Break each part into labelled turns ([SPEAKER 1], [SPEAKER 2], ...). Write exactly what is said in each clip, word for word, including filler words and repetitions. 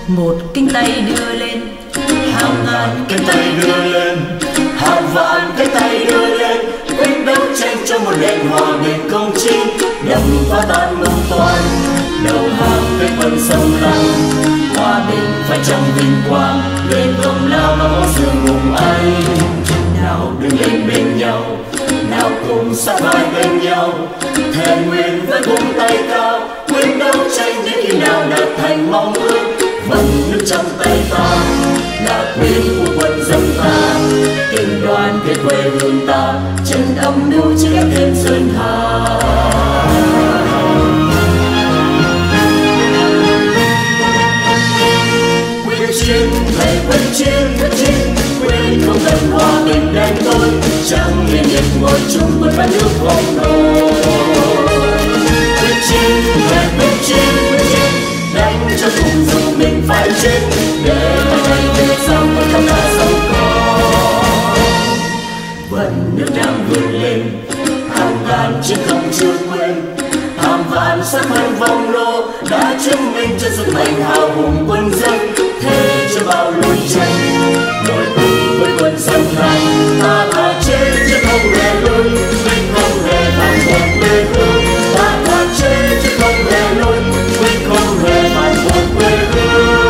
[SPEAKER 1] Một cánh tay đưa lên,
[SPEAKER 2] hàng ngàn cánh tay đưa lên, hàng vạn cánh tay đưa lên, quyết đấu tranh cho một nền hòa bình công chính, đập phá tan mưu toan, đầu hàng với quân xâm lăng. Hòa bình phải trong vinh quang, lên công lao nó dương hùng anh. Nào đứng lên bên nhau, nào cùng sát vai bên nhau, thề nguyện với vung tay cao, quyết đấu tranh đến khi nào đạt thành mong ước. Vần nước trong tay ta là quyền của quân dân ta, tình đoàn kết quê hương ta, chân âm mưu chỉ ép thêm sơn hà. Quyết chiến thầy quyết chiến quyết chiến, quyền không cần hòa bình đen tối, chẳng liên hiệp ngồi chung với cả nước vòng đôi. Quyết chiến thầy quyết chiến quyết chiến, đánh cho cùng dù mình phải chết, để mai này về sau có chúng ta sống còn. Vận nước đang vươn lên, hàng ngàn chiến công chưa quên, hàng vạn sắc manh vòng lô đã chứng minh cho sức mạnh hào hùng quân dân. Thế cho bao lối tranh, nổi cùng với quân xâm lăng, ta thà chết chứ không hề lui, mình không hề phản bội quê hương. Ta thà chết chứ không hề lui, mình không hề phản bội quê hương.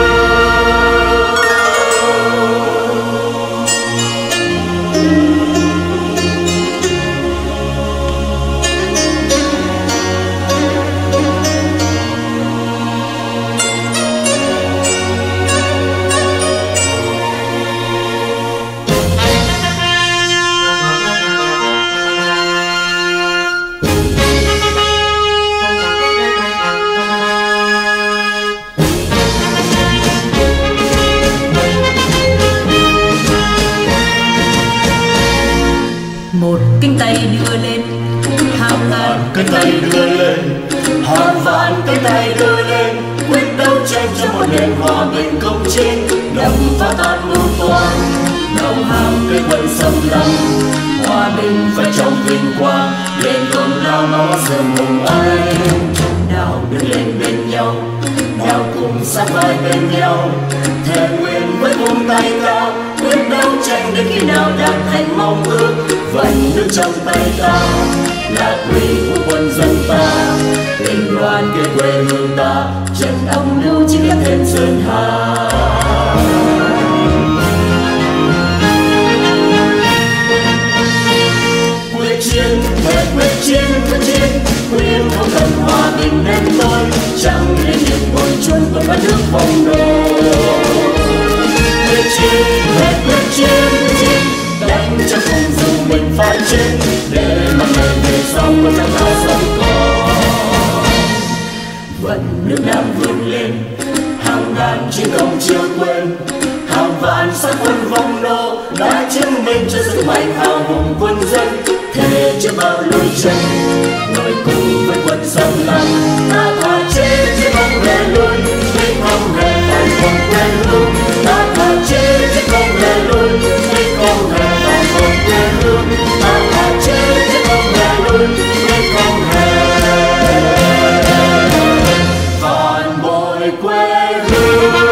[SPEAKER 1] một cánh tay đưa lên, hàng ngàn
[SPEAKER 2] cánh tay đưa lên, hàng vạn cánh tay đưa lên, quyết đấu tranh cho một nền hòa bình công chính, đập phá tan mưu toan, đầu hàng với quân xâm lăng. Hòa bình phải trong vinh quang, lên công lao nó dương hùng anh. Nào đứng lên bên nhau, nào cùng sát vai bên nhau, thề nguyện với vung tay cao, quyết đấu tranh đến khi nào đạt thành mong ước. Vận nước trong tay ta là quý của quân dân ta, tình đoàn kết quê hương ta, trận âm mưu chỉ ép thêm sơn hà. Quyết chiến thề quyết chiến quyết chiến, quyền không cần hòa bình nên tôi chẳng liên hiệp ngồi chung với các nước vòng đôi. Quyết chiến thề quyết chiến quyết chiến, đánh cho cùng dù mình phải chết, để mà ngày về sau có chúng ta sống còn. Vận nước đang vươn lên, hàng ngàn chiến công chưa quên, hàng vạn sát quân vong nô đã chứng minh cho sức mạnh hào hùng quân dân. Thế cho bao lối tranh, nổi cùng với quân xâm lăng, ta thà chết chứ không hề lui, mình không hề phản bội quê hương. Ta thà chết chứ không hề lui, mình không hề phản bội quê hương. Ta thà chết chứ không hề lui, mình không hề phản bội quê hương.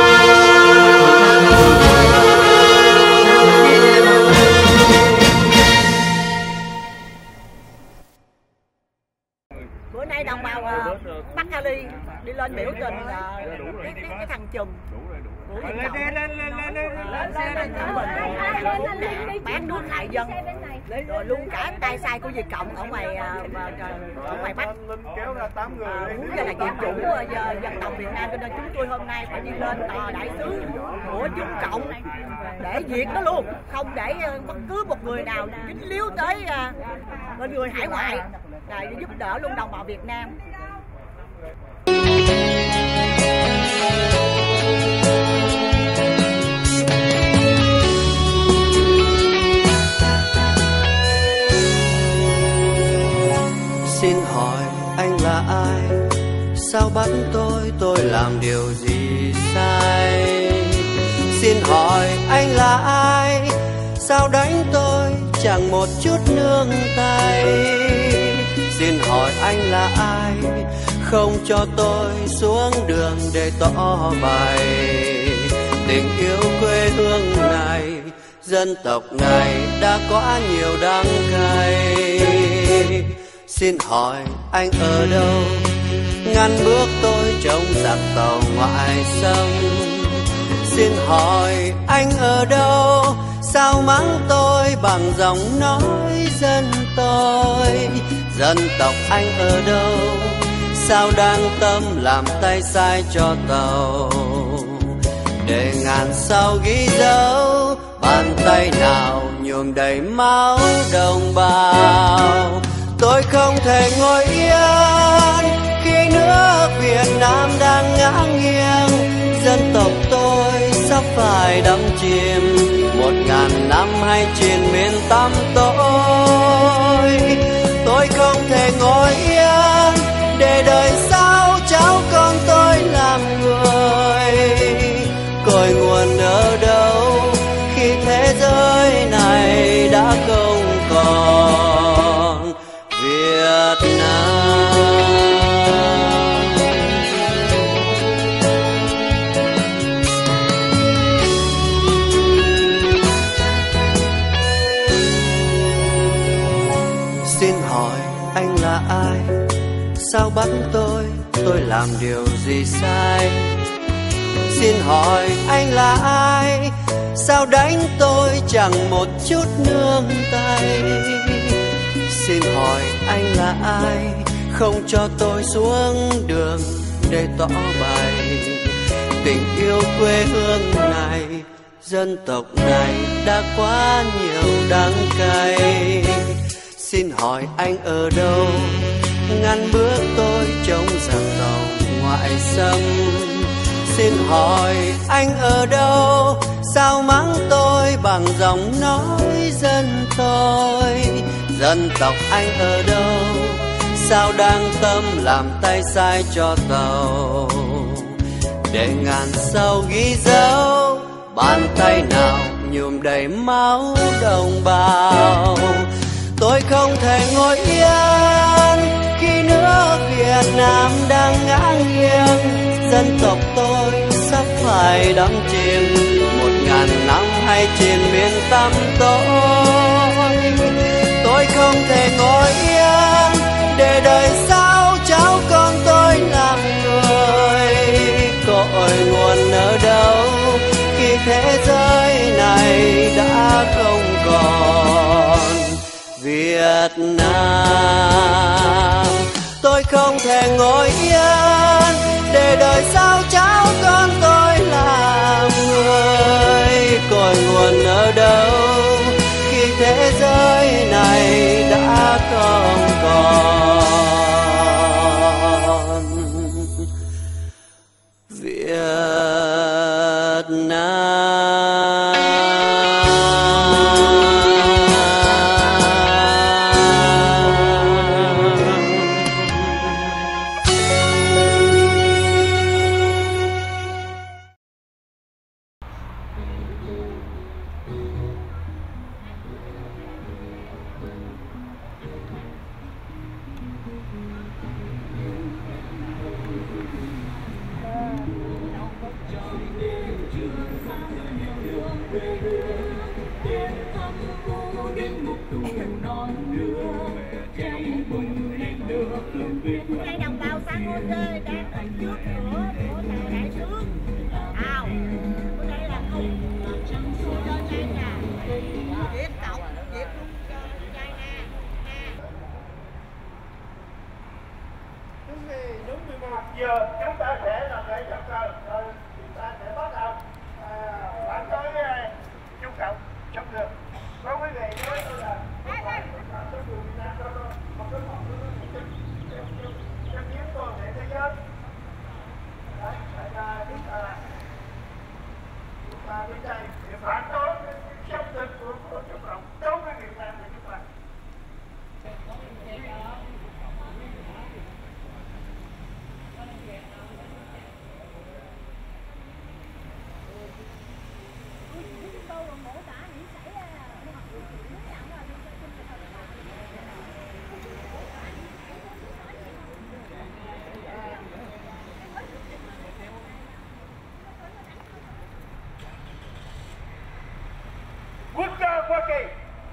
[SPEAKER 3] Bữa nay đồng bào uh, Bắc Cali đi lên biểu tình uh, cái, cái, cái thằng Chùm lên lên lên lên lên lên xe lên bán nước hại dân, rồi luôn cả tay sai của Việt Cộng ở ngoài ở ngoài Bắc,
[SPEAKER 4] kéo ra tám người
[SPEAKER 3] muốn ra là diệt chủng dân tộc Việt Nam, cho nên chúng tôi hôm nay phải đi lên tòa đại sứ của Trung Cộng để diệt nó luôn, không để bất cứ một người nào dính líu tới bên người hải ngoại, để giúp đỡ luôn đồng bào Việt Nam.
[SPEAKER 5] Xin hỏi anh là ai? Sao bắt tôi, tôi làm điều gì sai? Xin hỏi anh là ai? Sao đánh tôi chẳng một chút nương tay? Xin hỏi anh là ai? Không cho tôi xuống đường để tỏ bày. tình yêu quê hương này, dân tộc này đã quá nhiều đắng cay. Xin hỏi anh ở đâu, ngăn bước tôi trong giặc tàu ngoại xâm. Xin hỏi anh ở đâu, sao mắng tôi bằng giọng nói dân tôi. Dân tộc anh ở đâu, sao đang tâm làm tay sai cho tàu. Để ngàn sao ghi dấu, bàn tay nào nhuộm đầy máu đồng bào. Tôi không thể ngồi yên khi nước Việt Nam đang ngã nghiêng. Dân tộc tôi sắp phải đắm chìm, một ngàn năm hay triền miền tăm tối. Tôi không thể ngồi yên để đời sau cháu con tôi làm người. Cội nguồn ở đâu khi thế giới này đã không còn Việt Nam. Xin hỏi anh là ai, sao bắt tôi, tôi làm điều gì sai. Xin hỏi anh là ai, sao đánh tôi chẳng một chút nương tay. Xin hỏi anh là ai, không cho tôi xuống đường để tỏ bày tình yêu quê hương này, dân tộc này đã quá nhiều đắng cay. Xin hỏi anh ở đâu, ngăn bước tôi trong giặc tàu ngoại xâm. Xin hỏi anh ở đâu, sao mắng tôi bằng giọng nói dân tôi. Dân tộc anh ở đâu, sao đang tâm làm tay sai cho tàu. Để ngàn sao ghi dấu, bàn tay nào nhuộm đầy máu đồng bào. Tôi không thể ngồi yên khi nước Việt Nam đang ngã nghiêng. Dân tộc tôi sắp phải đắm chìm, một ngàn năm hay triền miền tăm tối. Tôi không thể ngồi yên để đời sau cháu con tôi làm người. Cội nguồn ở đâu khi thế giới này đã không còn Việt Nam. Tôi không thể ngồi yên để đời sau cháu con tôi làm người. Cội nguồn ở đâu khi thế giới này đã không còn Việt Nam.
[SPEAKER 3] Đây đồng bào San Jose đang ở trước cửa của đại sứ. Ao, đây là không cho trai nhà, viết cọc, viết luôn cho trai na.
[SPEAKER 4] Đúng mười một giờ chúng ta sẽ làm lễ chào cờ, rồi chúng ta sẽ bắt đầu bạn tới chung cộng trong đường. Có quý vị nói tôi là một bài tôi người Việt Nam cho tôi một cái phòng tôi cho kiếm toàn thể thế giới. Đấy, tại ra chúng ta chúng ta đến đây để phản đối cái xâm thực của của Trung Cộng đối với Việt Nam của chúng ta. Hoa Kỳ.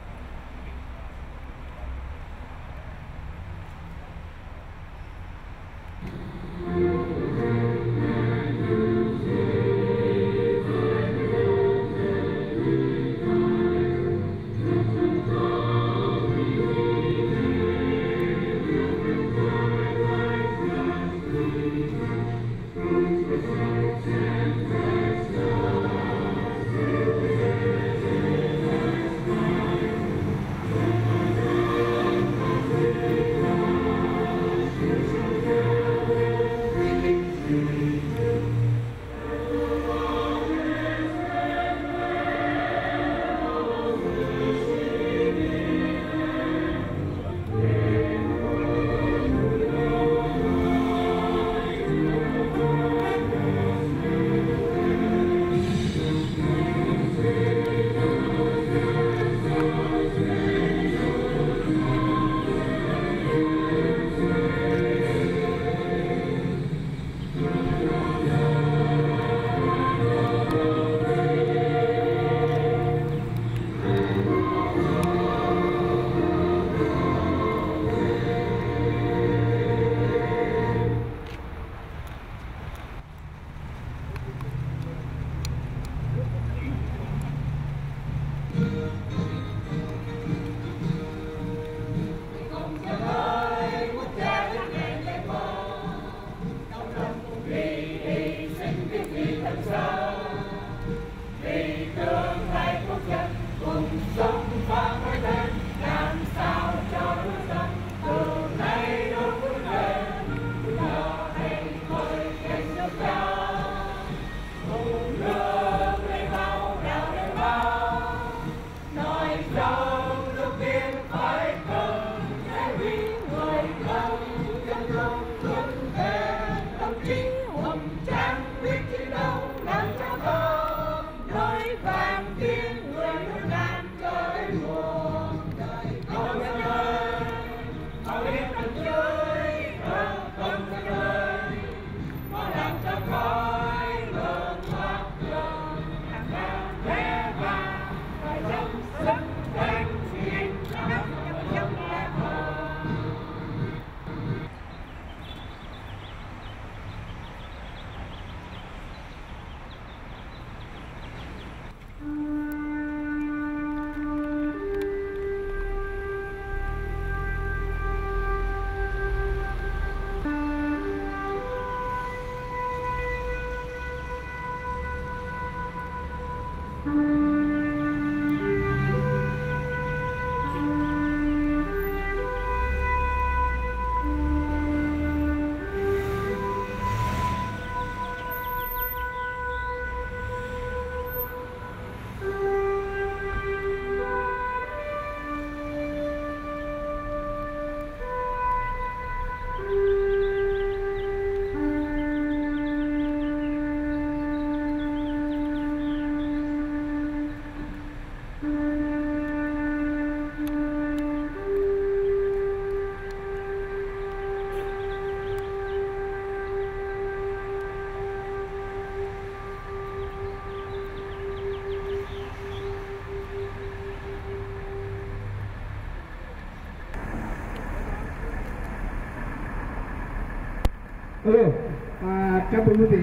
[SPEAKER 6] Ừ, à, cảm ơn quý vị.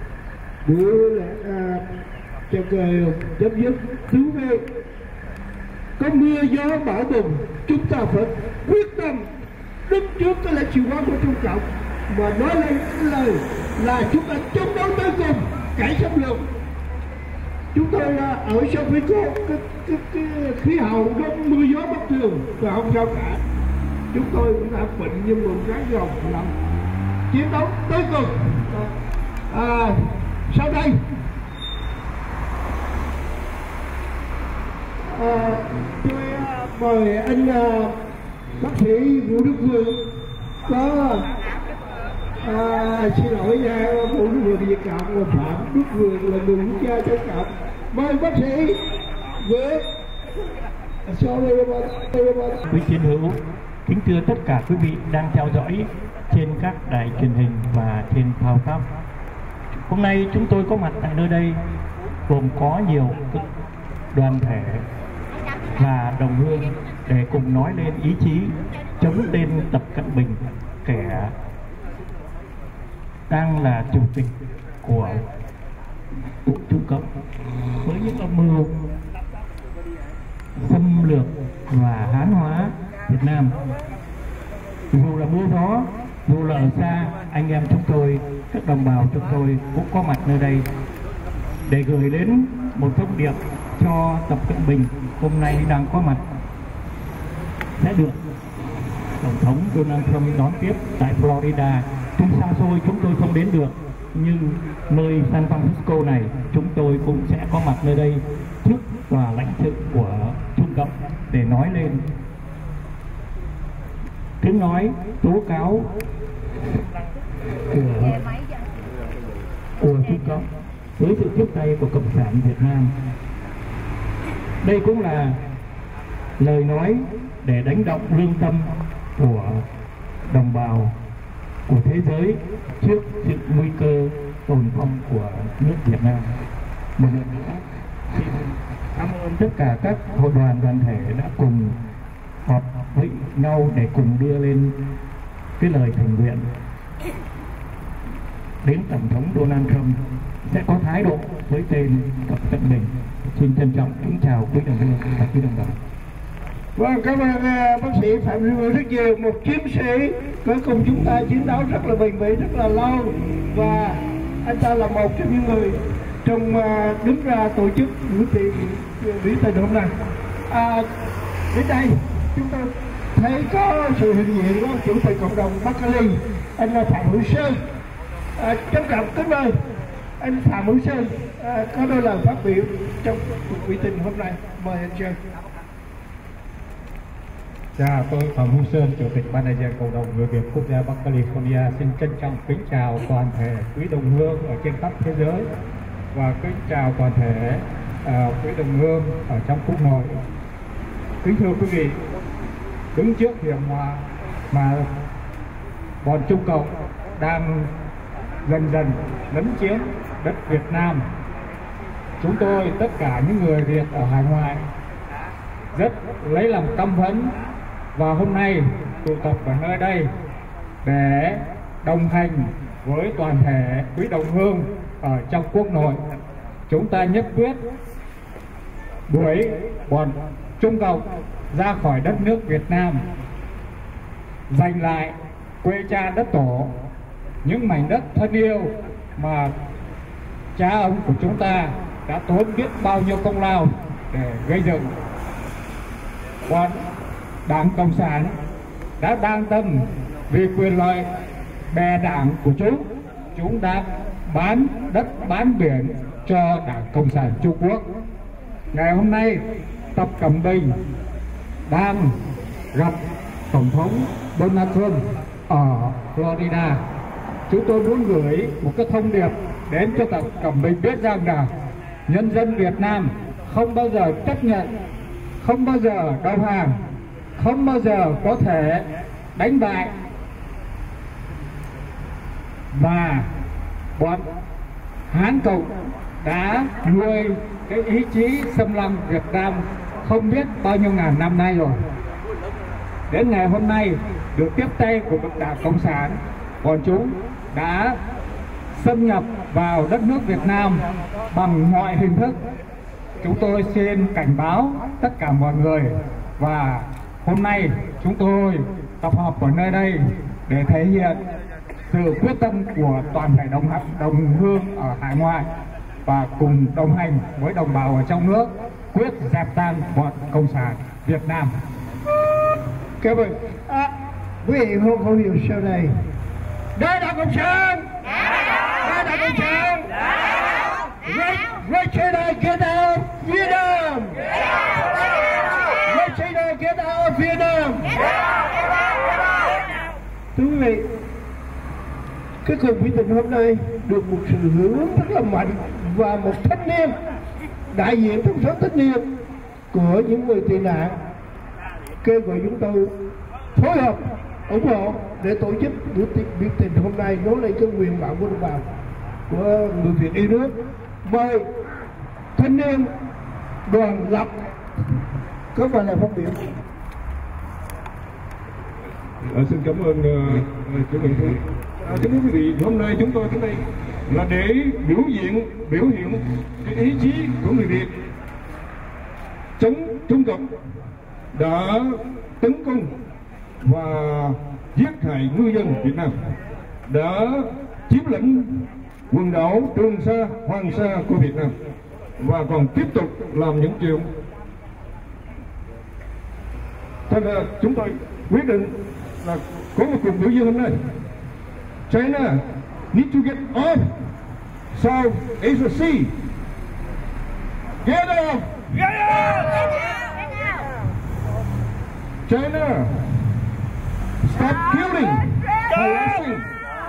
[SPEAKER 6] Buổi lễ à, chào cờ chấm dứt thú vị. Có mưa gió bão bùng, chúng ta phải quyết tâm đứng trước cái lễ chịu hóa của Trung Cộng và nói lên cái lời là chúng ta chống đấu tới cùng kẻ xâm lược. Chúng tôi ở Sofico cái, cái, cái khí hậu nó mưa gió bất thường và không sao cả. Chúng tôi cũng đã bệnh như một cái gồng lắm chiến đấu tới cùng. À, sau đây à, tôi mời anh à, bác sĩ Vũ Đức Vương có à, xin lỗi nha, Vũ Đức Vương Việt Cộng và Phạm Đức Vương là người quốc gia chống cộng. Mời bác sĩ với
[SPEAKER 7] quý chiến hữu, kính thưa tất cả quý vị đang theo dõi trên các đài truyền hình và trên phao pháp. Hôm nay chúng tôi có mặt tại nơi đây gồm có nhiều đoàn thể và đồng hương để cùng nói lên ý chí chống tên Tập Cận Bình, kẻ đang là chủ tịch của Trung Cộng, với những âm mưu xâm lược và hán hóa Việt Nam. Dù là mưa gió, dù là ở xa, anh em chúng tôi, các đồng bào chúng tôi cũng có mặt nơi đây để gửi đến một thông điệp cho Tập Cận Bình hôm nay đang có mặt sẽ được Tổng thống Donald Trump đón tiếp tại Florida. Chúng xa xôi chúng tôi không đến được, nhưng nơi San Francisco này chúng tôi cũng sẽ có mặt nơi đây trước tòa lãnh sự của Trung Cộng để nói lên tiếng nói tố cáo của của Trung Cộng với sự tiếp tay của Cộng sản Việt Nam. Đây cũng là lời nói để đánh động lương tâm của đồng bào của thế giới trước sự nguy cơ tồn vong của nước Việt Nam. Một lần nữa xin cảm ơn tất cả các hội đoàn đoàn thể đã cùng họp với nhau để cùng đưa lên cái lời thành nguyện đến Tổng thống Donald Trump sẽ có thái độ với tên Tập Cận Bình. Xin trân trọng kính chào quý đồng hương và quý đồng bào.
[SPEAKER 6] Vâng, cảm ơn uh, bác sĩ Phạm Duy Vượng rất nhiều, một chiến sĩ có cùng chúng ta chiến đấu rất là bền bỉ, rất là lâu, và anh ta là một trong những người trong uh, đứng ra tổ chức buổi tiệc biểu tình hôm nay. À, đến đây chúng tôi thấy có sự hiện diện của chủ tịch cộng đồng Bắc Cali, anh là Phạm Hữu Sơn. À, trân trọng kính mời anh Phạm Hữu Sơn à, có đôi lời phát biểu trong cuộc biểu tình hôm nay. Mời anh Sơn.
[SPEAKER 8] Dạ, tôi Phạm Hữu Sơn, Chủ tịch Ban đại diện Cộng đồng Người Việt Quốc gia Bắc California xin trân trọng kính chào toàn thể quý đồng hương ở trên khắp thế giới và kính chào toàn thể uh, quý đồng hương ở trong quốc nội. Kính thưa quý vị, đứng trước hiểm họa mà bọn Trung Cộng đang dần dần lấn chiếm đất Việt Nam, chúng tôi tất cả những người Việt ở hải ngoại rất lấy làm căm phẫn và hôm nay tụ tập ở nơi đây để đồng hành với toàn thể quý đồng hương ở trong quốc nội. Chúng ta nhất quyết đuổi bọn Trung Cộng ra khỏi đất nước Việt Nam, giành lại quê cha đất tổ, những mảnh đất thân yêu mà cha ông của chúng ta đã tốn biết bao nhiêu công lao để gây dựng. Còn Đảng Cộng sản đã đang tâm vì quyền lợi bè đảng của chúng, chúng đã bán đất bán biển cho Đảng Cộng sản Trung Quốc. Ngày hôm nay Tập Cận Bình đang gặp Tổng thống Donald Trump ở Florida. Chúng tôi muốn gửi một cái thông điệp đến cho Tập Cận Bình biết rằng là nhân dân Việt Nam không bao giờ chấp nhận, không bao giờ đầu hàng, không bao giờ có thể đánh bại, và bọn Hán Cộng đã nuôi cái ý chí xâm lăng Việt Nam không biết bao nhiêu ngàn năm nay rồi. Đến ngày hôm nay được tiếp tay của Đảng Cộng sản, bọn chúng đã xâm nhập vào đất nước Việt Nam bằng mọi hình thức. Chúng tôi xin cảnh báo tất cả mọi người, và hôm nay chúng tôi tập hợp ở nơi đây để thể hiện sự quyết tâm của toàn thể đồng đồng hương ở hải ngoại và cùng đồng hành với đồng bào ở trong nước quyết dẹp tan bọn Cộng sản Việt Nam.
[SPEAKER 6] Cảm ơn. À, quý vị hôn khẩu hiệu sau này. Đây là Cộng sản. Đây là Cộng sản. Red China get out Vietnam. Red China get out Vietnam. Thưa quý vị, cái cuộc biểu tình hôm nay được một sự hưởng ứng rất là mạnh, và một thanh niên đại diện trong số thanh niên của những người tị nạn kêu gọi chúng tôi phối hợp ủng hộ để tổ chức buổi biểu tình hôm nay, nói lên cái nguyện vọng của đồng bào của người Việt yêu nước. Mời thanh niên Đoàn Lập có vài lời phát biểu.
[SPEAKER 9] À, xin cảm ơn uh, chủ tịch. À, kính thưa quý vị, hôm nay chúng tôi đến đây là để biểu diễn biểu hiện cái ý chí của người Việt chống Trung Cộng đã tấn công và giết hại ngư dân Việt Nam, đã chiếm lĩnh quần đảo Trường Sa, Hoàng Sa của Việt Nam và còn tiếp tục làm những chuyện. Thế là chúng tôi quyết định là có một cuộc biểu diễn hôm nay. China need to get off South Asia Sea. Get off! Get off! China, stop killing, harassing.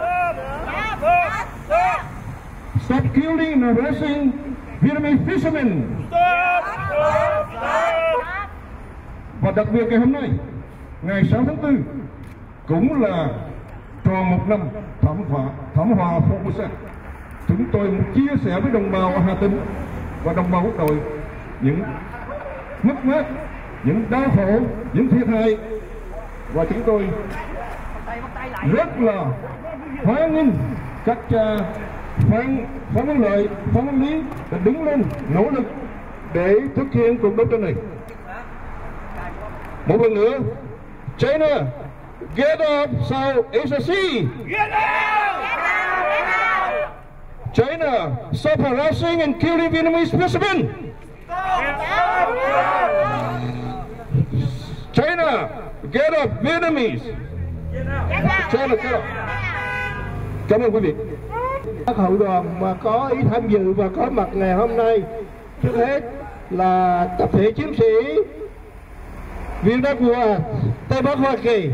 [SPEAKER 9] Stop killing and harassing Vietnamese fishermen. Và đặc biệt ngày hôm nay, ngày sáu tháng tư, cũng là tròn một năm thảm họa thảm họa Formosa. Chúng tôi chia sẻ với đồng bào ở Hà Tĩnh và đồng bào quốc đội những mất mát, những đau khổ, những thiệt hại, và chúng tôi rất là hoan nghênh các cha Phan Phan Văn Lợi, Phan Văn Lý đã đứng lên nỗ lực để thực hiện cuộc đấu tranh này. Một lần nữa, China, get off South Asia Sea. Get out! Get out! Get out! China, stop harassing and killing Vietnamese fishermen. Stop! China, get off Vietnamese. China, get off. Cảm ơn quý vị.
[SPEAKER 6] Các hậu đoàn mà có ý tham dự và có mặt ngày hôm nay, trước hết là tập thể chiến sĩ Việt Nam Cộng hòa Tây Bắc Hoa Kỳ,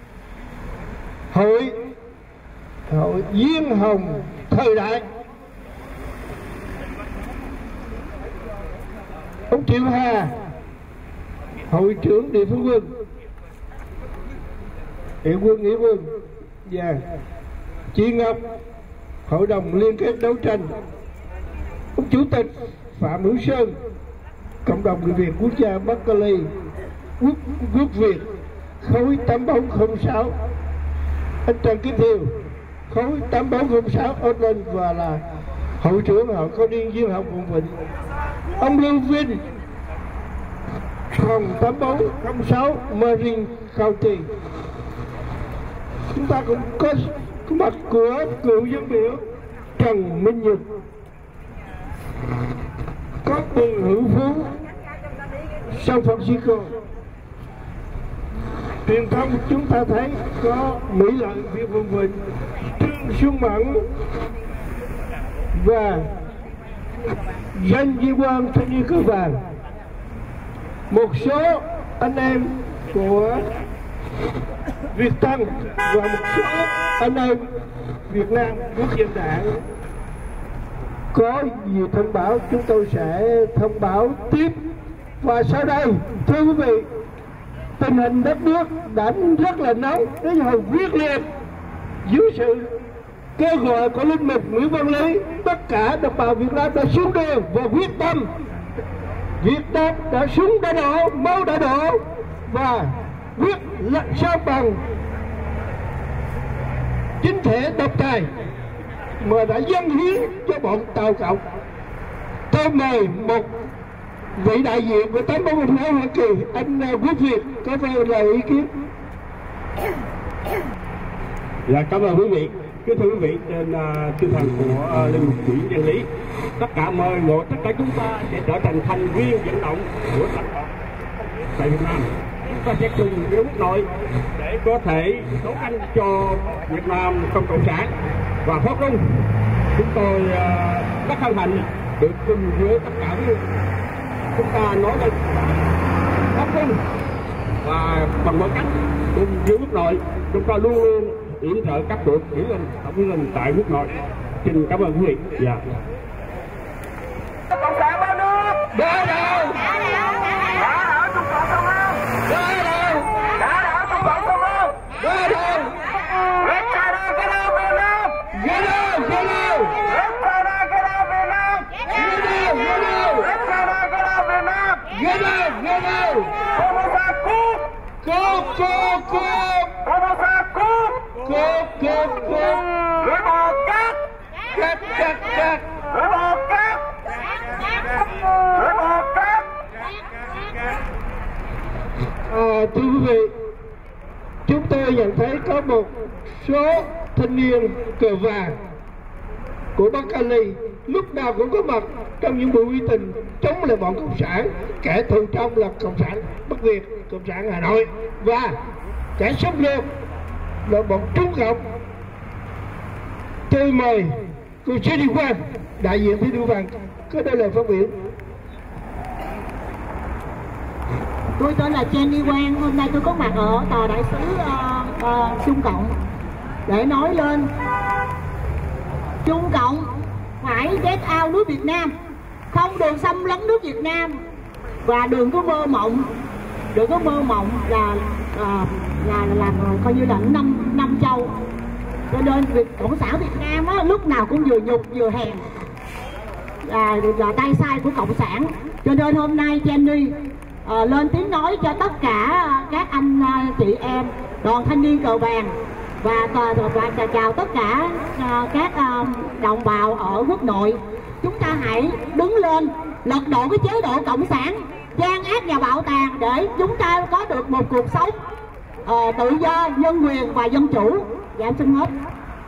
[SPEAKER 6] hội hội Diên Hồng thời đại, ông Triệu Hà, hội trưởng địa phương quân, địa quân nghĩa quân, và chị Ngọc, hội đồng liên kết đấu tranh, ông chủ tịch Phạm Hữu Sơn, cộng đồng người Việt quốc gia Bắc Cali, quốc quốc Việt khối tám bốn không sáu, anh Trần Kim Thiều khối tám bốn không sáu Auckland và là hội trưởng hội Cao niên Diên Hồng Quận Vịnh, ông Lưu Vinh phòng tám bốn không sáu Marine County. Chúng ta cũng có có mặt của cựu dân biểu Trần Minh Nhật, có Bùi Hữu Phú, San Francisco. Truyền thông chúng ta thấy có Mỹ Lợi, Việt Vân Vịnh, Trương Xuân Mẫn và Danh Di Quang, Thanh niên Cờ Vàng. Một số anh em của Việt Tân và một số anh em Việt Nam Quốc dân đảng có gì thông báo chúng tôi sẽ thông báo tiếp. Và sau đây, thưa quý vị, tình hình đất nước đã rất là nóng, đến hồi quyết liệt dưới sự kêu gọi của linh mục Nguyễn Văn Lý. Tất cả đồng bào Việt Nam đã xuống đường và quyết tâm. Việt Nam đã súng đã đổ, máu đã đổ và quyết lệnh sao bằng chính thể độc tài mà đã dâng hiến cho bọn Tàu Cộng. Tôi mời một vị đại diện của tám bốn không sáu Hoa Kỳ, anh Quốc Việt có vài lời ý kiến.
[SPEAKER 10] Dạ, cảm ơn quý vị. Kính thưa quý vị, trên uh, tinh thần của uh, linh mục Nguyễn Văn Lý, tất cả mời gọi tất cả chúng ta sẽ trở thành thành viên vận động của tập đoàn tại Việt Nam. Chúng ta sẽ cùng với quốc nội để có thể đấu tranh cho Việt Nam không cộng sản và phát trung. Chúng tôi uh, rất hân hạnh được cùng với tất cả những chúng ta nói lên phát trung và bằng mọi cách cùng với quốc nội chúng ta luôn luôn yểm trợ các cuộc hiển linh tổng hiển linh tại quốc nội. Xin cảm ơn quý vị. Dạ.
[SPEAKER 4] Cộng sản bao nước đã đâu đã đảo Trung Cộng không không đã đâu đã đảo Trung Cộng không không đã đâu Red China get out Việt Nam get out get out Red China get out Việt Nam get out get out Red China get out Việt Nam get out get out
[SPEAKER 6] cốp cốp
[SPEAKER 4] Formosa cúp,
[SPEAKER 6] cốp cốp cốp
[SPEAKER 4] lưỡi bò cát,
[SPEAKER 6] cắt cắt cắt
[SPEAKER 4] lưỡi bò cát, lưỡi bò cát.
[SPEAKER 6] À, thưa quý vị, chúng tôi nhận thấy có một số thanh niên cờ vàng của Bắc Cali lúc nào cũng có mặt trong những buổi biểu tình chống lại bọn cộng sản, kẻ thù trong là cộng sản Bắc Việt, cộng sản Hà Nội, và kẻ xâm lược là bọn Trung Cộng. Tôi mời cô Jenny Quang, đại diện thi đua vàng, có đôi lời phát biểu.
[SPEAKER 3] Tôi tên là Jenny Quang, hôm nay tôi có mặt ở tòa đại sứ uh, uh, Trung Cộng để nói lên Trung Cộng phải get out nước Việt Nam, không được xâm lấn nước Việt Nam, và đừng có mơ mộng, đừng có mơ mộng là là là, là, là coi như là năm năm châu. Cho nên việc cộng sản Việt Nam á, lúc nào cũng vừa nhục vừa hèn, là, là tay sai của cộng sản. Cho nên hôm nay Jenny À, lên tiếng nói cho tất cả các anh chị em đoàn thanh niên cờ vàng và, và, và, và chào tất cả uh, các uh, đồng bào ở quốc nội. Chúng ta hãy đứng lên lật đổ cái chế độ cộng sản gian ác và bạo tàn để chúng ta có được một cuộc sống uh, tự do, nhân quyền và dân chủ. Dạ em xin hết.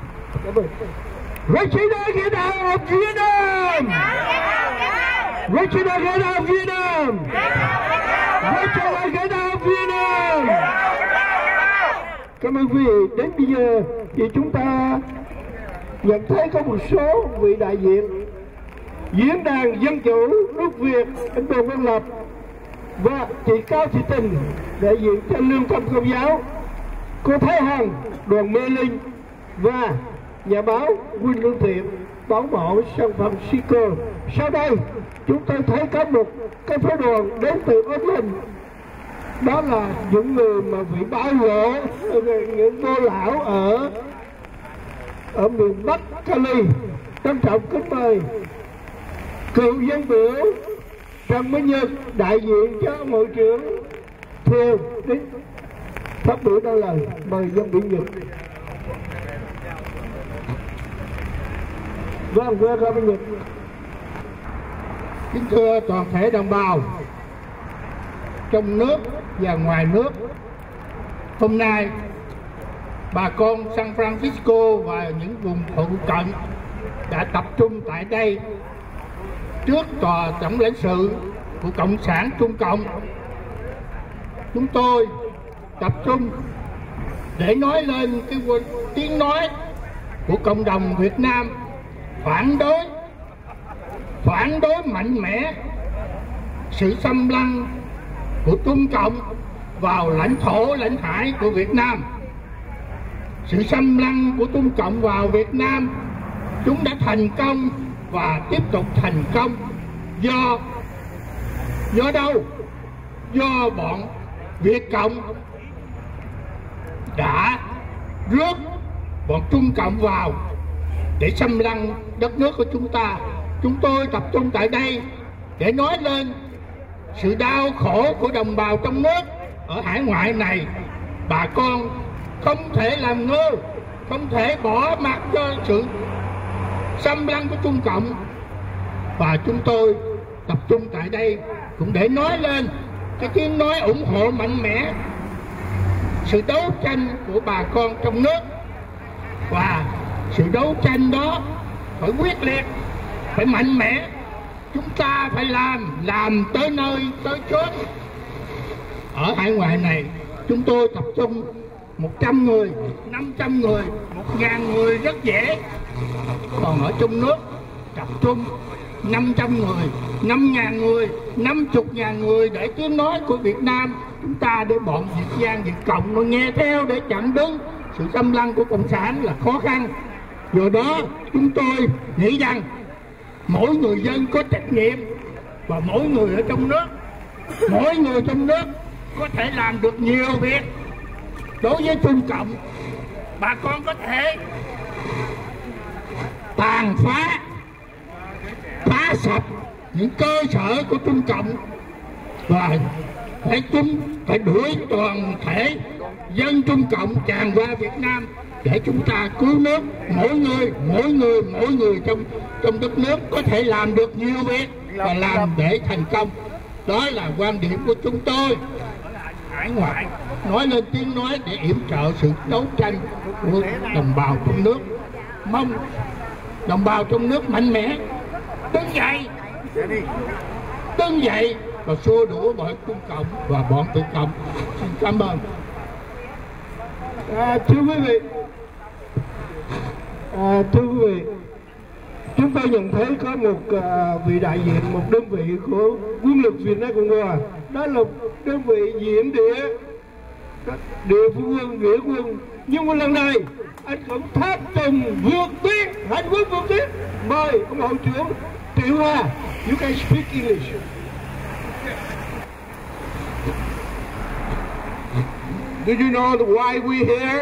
[SPEAKER 6] Regina get out of Vietnam! Regina get out of Vietnam! Regina get out of Vietnam! Cảm ơn quý vị. Đến bây giờ thì chúng ta nhận thấy có một số vị đại diện Diễn đàn Dân chủ nước Việt, anh Đoàn Văn Lập và chị Cao Thị Tình, đại diện cho Lương Tâm Công giáo, cô Thái Hằng, đoàn Mê Linh và nhà báo Quynh Lương Thiện, báo mẫu San Francisco. Sau đây chúng tôi thấy có một cái phái đoàn đến từ Auckland, đó là những người mà bị bảo vệ, những cô lão ở ở miền Bắc Cali. Trân trọng kính mời cựu dân biểu Trần Minh Nhật, đại diện cho Bộ trưởng Thiều đến phát biểu đôi lời. Mời dân biểu Nhật. Vâng, thưa các bạn, kính thưa toàn thể đồng bào trong nước và ngoài nước, hôm nay bà con San Francisco và những vùng phụ cận đã tập trung tại đây trước tòa tổng lãnh sự của Cộng sản Trung Cộng. Chúng tôi tập trung để nói lên cái tiếng nói của cộng đồng Việt Nam phản đối phản đối mạnh mẽ sự xâm lăng của Trung Cộng vào lãnh thổ lãnh hải của Việt Nam. Sự xâm lăng của Trung Cộng vào Việt Nam chúng đã thành công và tiếp tục thành công do do đâu? Do bọn Việt Cộng đã rước bọn Trung Cộng vào để xâm lăng đất nước của chúng ta. Chúng tôi tập trung tại đây để nói lên sự đau khổ của đồng bào trong nước ở hải ngoại này. Bà con không thể làm ngơ, không thể bỏ mặc cho sự xâm lăng của Trung Cộng. Và chúng tôi tập trung tại đây cũng để nói lên cái tiếng nói ủng hộ mạnh mẽ sự đấu tranh của bà con trong nước. Và sự đấu tranh đó phải quyết liệt, phải mạnh mẽ. Chúng ta phải làm, làm tới nơi, tới chốn. Ở hải ngoại này, chúng tôi tập trung một trăm người, năm trăm người, một ngàn người rất dễ. Còn ở trong nước, tập trung năm trăm người, năm ngàn người, năm chục ngàn người để tiếng nói của Việt Nam chúng ta, để bọn Việt Giang, Việt Cộng nó nghe theo để chặn đứng sự xâm lăng của Cộng sản là khó khăn. Do đó chúng tôi nghĩ rằng mỗi người dân có trách nhiệm, và mỗi người ở trong nước, mỗi người trong nước có thể làm được nhiều việc đối với Trung Cộng. Bà con có thể tàn phá, phá sập những cơ sở của Trung Cộng, và phải chúng phải đuổi toàn thể dân Trung Cộng tràn qua Việt Nam để chúng ta cứu nước. Mỗi người, mỗi người, mỗi người trong trong đất nước có thể làm được nhiều việc và làm để thành công. Đó là quan điểm của chúng tôi. Hải ngoại nói lên tiếng nói để yểm trợ sự đấu tranh của đồng bào trong nước. Mong đồng bào trong nước mạnh mẽ đứng dậy, đứng dậy và xua đuổi bọn Trung Cộng và bọn tự Cộng. Xin cảm ơn. À, thưa quý vị, à, thưa quý vị, chúng tôi nhận thấy có một à, vị đại diện, một đơn vị của quân lực Việt Nam Cộng Hòa. Đó là đơn vị diện địa địa phương quân, địa quân. Nhưng một lần này anh cũng tháp tùng vượt biên, hành quân vượt biên. Mời ông hậu trưởng Triệu Hoa, you can speak English.
[SPEAKER 9] Do you know why we here?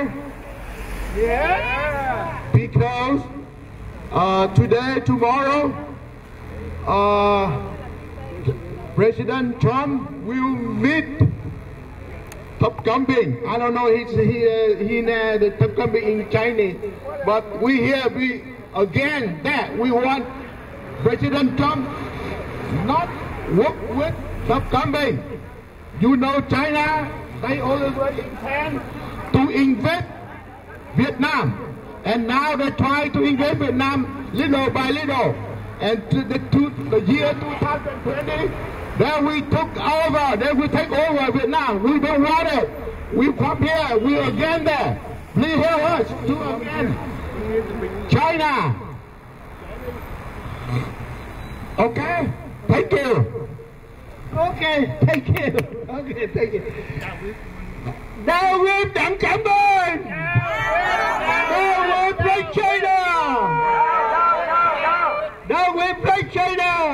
[SPEAKER 6] Yeah.
[SPEAKER 9] Because uh, today, tomorrow, uh, President Trump will meet Tập Cận Bình. I don't know he's he uh, he uh, the Tập Cận Bình in China, but we here we again that we want President Trump not work with Tập Cận Bình. You know China, they already intend to invade Vietnam, and now they try to invade Vietnam little by little. And to the, to the year two thousand twenty, then we took over, then we take over Vietnam. We don't want it. We come here, we again there. Please help us to again China. Okay, thank you.
[SPEAKER 6] Okay, thank you. Okay, thank you. Now we're Đặng Cận Bình. Now we play China. Now we play China.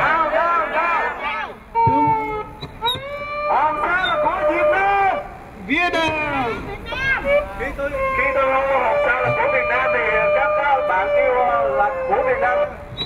[SPEAKER 4] Hoàng sa là của Việt Nam.
[SPEAKER 6] Việt Nam.
[SPEAKER 4] Khi tôi khi tôi hô Hoàng sa là của Việt Nam thì các các bạn kêu là của Việt Nam.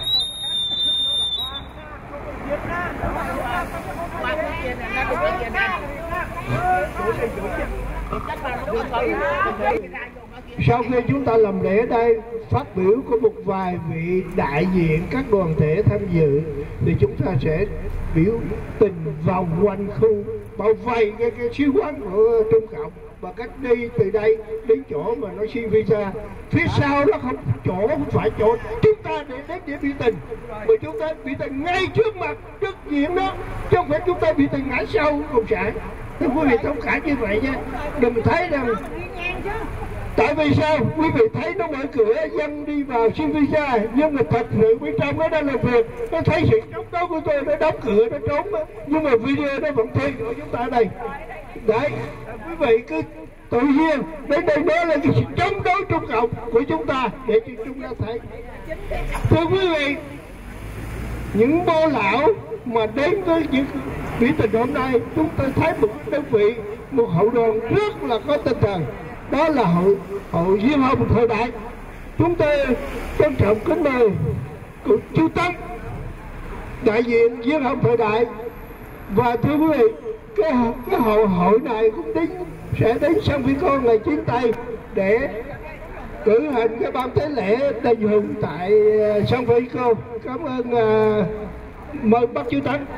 [SPEAKER 6] Sau khi chúng ta làm lễ đây, phát biểu của một vài vị đại diện các đoàn thể tham dự, thì chúng ta sẽ biểu tình vòng quanh khu bao vây cái, cái sứ quán của Trung Cộng và cách đi từ đây đến chỗ mà nó xin visa. Phía sau nó không chỗ, không phải chỗ chúng ta để đến để biểu tình, mà chúng ta biểu tình ngay trước mặt trước diện đó, chứ không phải chúng ta biểu tình ngã sau cộng sản. Thưa quý vị thông cảm như vậy nha, đừng thấy rằng tại vì sao quý vị thấy nó mở cửa dân đi vào xin visa, nhưng mà thật sự bên trong nó đang làm việc, nó thấy sự chống đối của tôi, nó đóng cửa, nó trốn đó. Nhưng mà video nó vẫn theo dõi chúng ta ở đây. Đấy, quý vị cứ tự nhiên đến đây đó là cái sự chống đối Trung Cộng của chúng ta để cho chúng ta thấy. Thưa quý vị, những bô lão mà đến với những biểu tình hôm nay, chúng tôi thấy một đơn vị, một hậu đoàn rất là có tinh thần. Đó là hội hội Diên Hồng thời đại. Chúng tôi trân trọng kính mời cụ Chu Tấn, đại diện Diên Hồng thời đại. Và thưa quý vị, cái cái hội hội này cũng tính sẽ đến San Francisco ngày chín tây để cử hành cái ban tế lễ đền hùng tại San Francisco. Cảm ơn. Uh, mời bác Chu Tấn.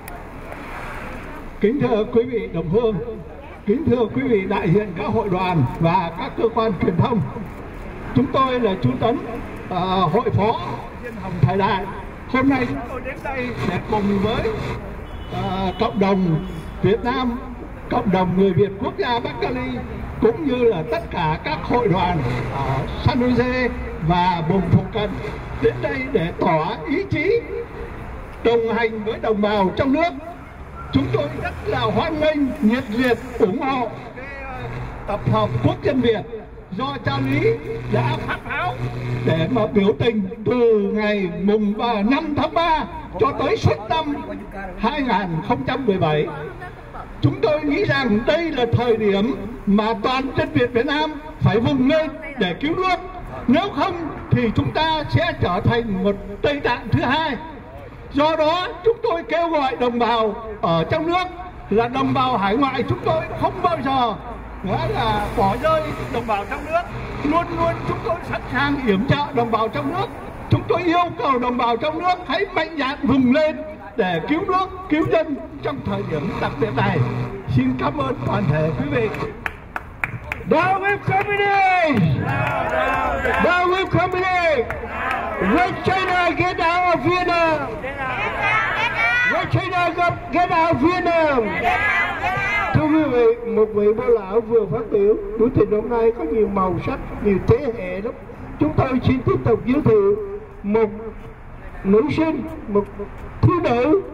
[SPEAKER 11] Kính thưa quý vị đồng hương, kính thưa quý vị đại diện các hội đoàn và các cơ quan truyền thông, chúng tôi là Chu Tấn, uh, hội phó Diên Hồng thời đại. Hôm nay chúng tôi đến đây để cùng với uh, cộng đồng Việt Nam, cộng đồng người Việt quốc gia Bắc Cali, cũng như là tất cả các hội đoàn ở San Jose và vùng phụ cận đến đây để tỏ ý chí đồng hành với đồng bào trong nước. Chúng tôi rất là hoan nghênh, nhiệt liệt ủng hộ tập hợp quốc dân Việt do cha Lý đã phát áo để mà biểu tình từ ngày mùng năm tháng ba cho tới suốt năm hai nghìn không trăm mười bảy. Chúng tôi nghĩ rằng đây là thời điểm mà toàn dân Việt Việt Nam phải vùng lên để cứu nước. Nếu không thì chúng ta sẽ trở thành một Tây Tạng thứ hai. Do đó chúng tôi kêu gọi đồng bào ở trong nước là đồng bào hải ngoại, chúng tôi không bao giờ nghĩa là bỏ rơi đồng bào trong nước. Luôn luôn chúng tôi sẵn sàng yểm trợ đồng bào trong nước. Chúng tôi yêu cầu đồng bào trong nước hãy mạnh dạn vùng lên để cứu nước, cứu dân trong thời điểm đặc biệt này. Xin cảm ơn toàn thể quý vị. Down with communist! Down with communist! Let China get out of Vietnam! Let China get out of Vietnam! Thưa quý vị, một vị bố lão vừa phát biểu. Buổi trình hôm nay có nhiều màu sắc, nhiều thế hệ lắm. Chúng tôi xin tiếp tục giới thiệu một nữ sinh, một thiếu nữ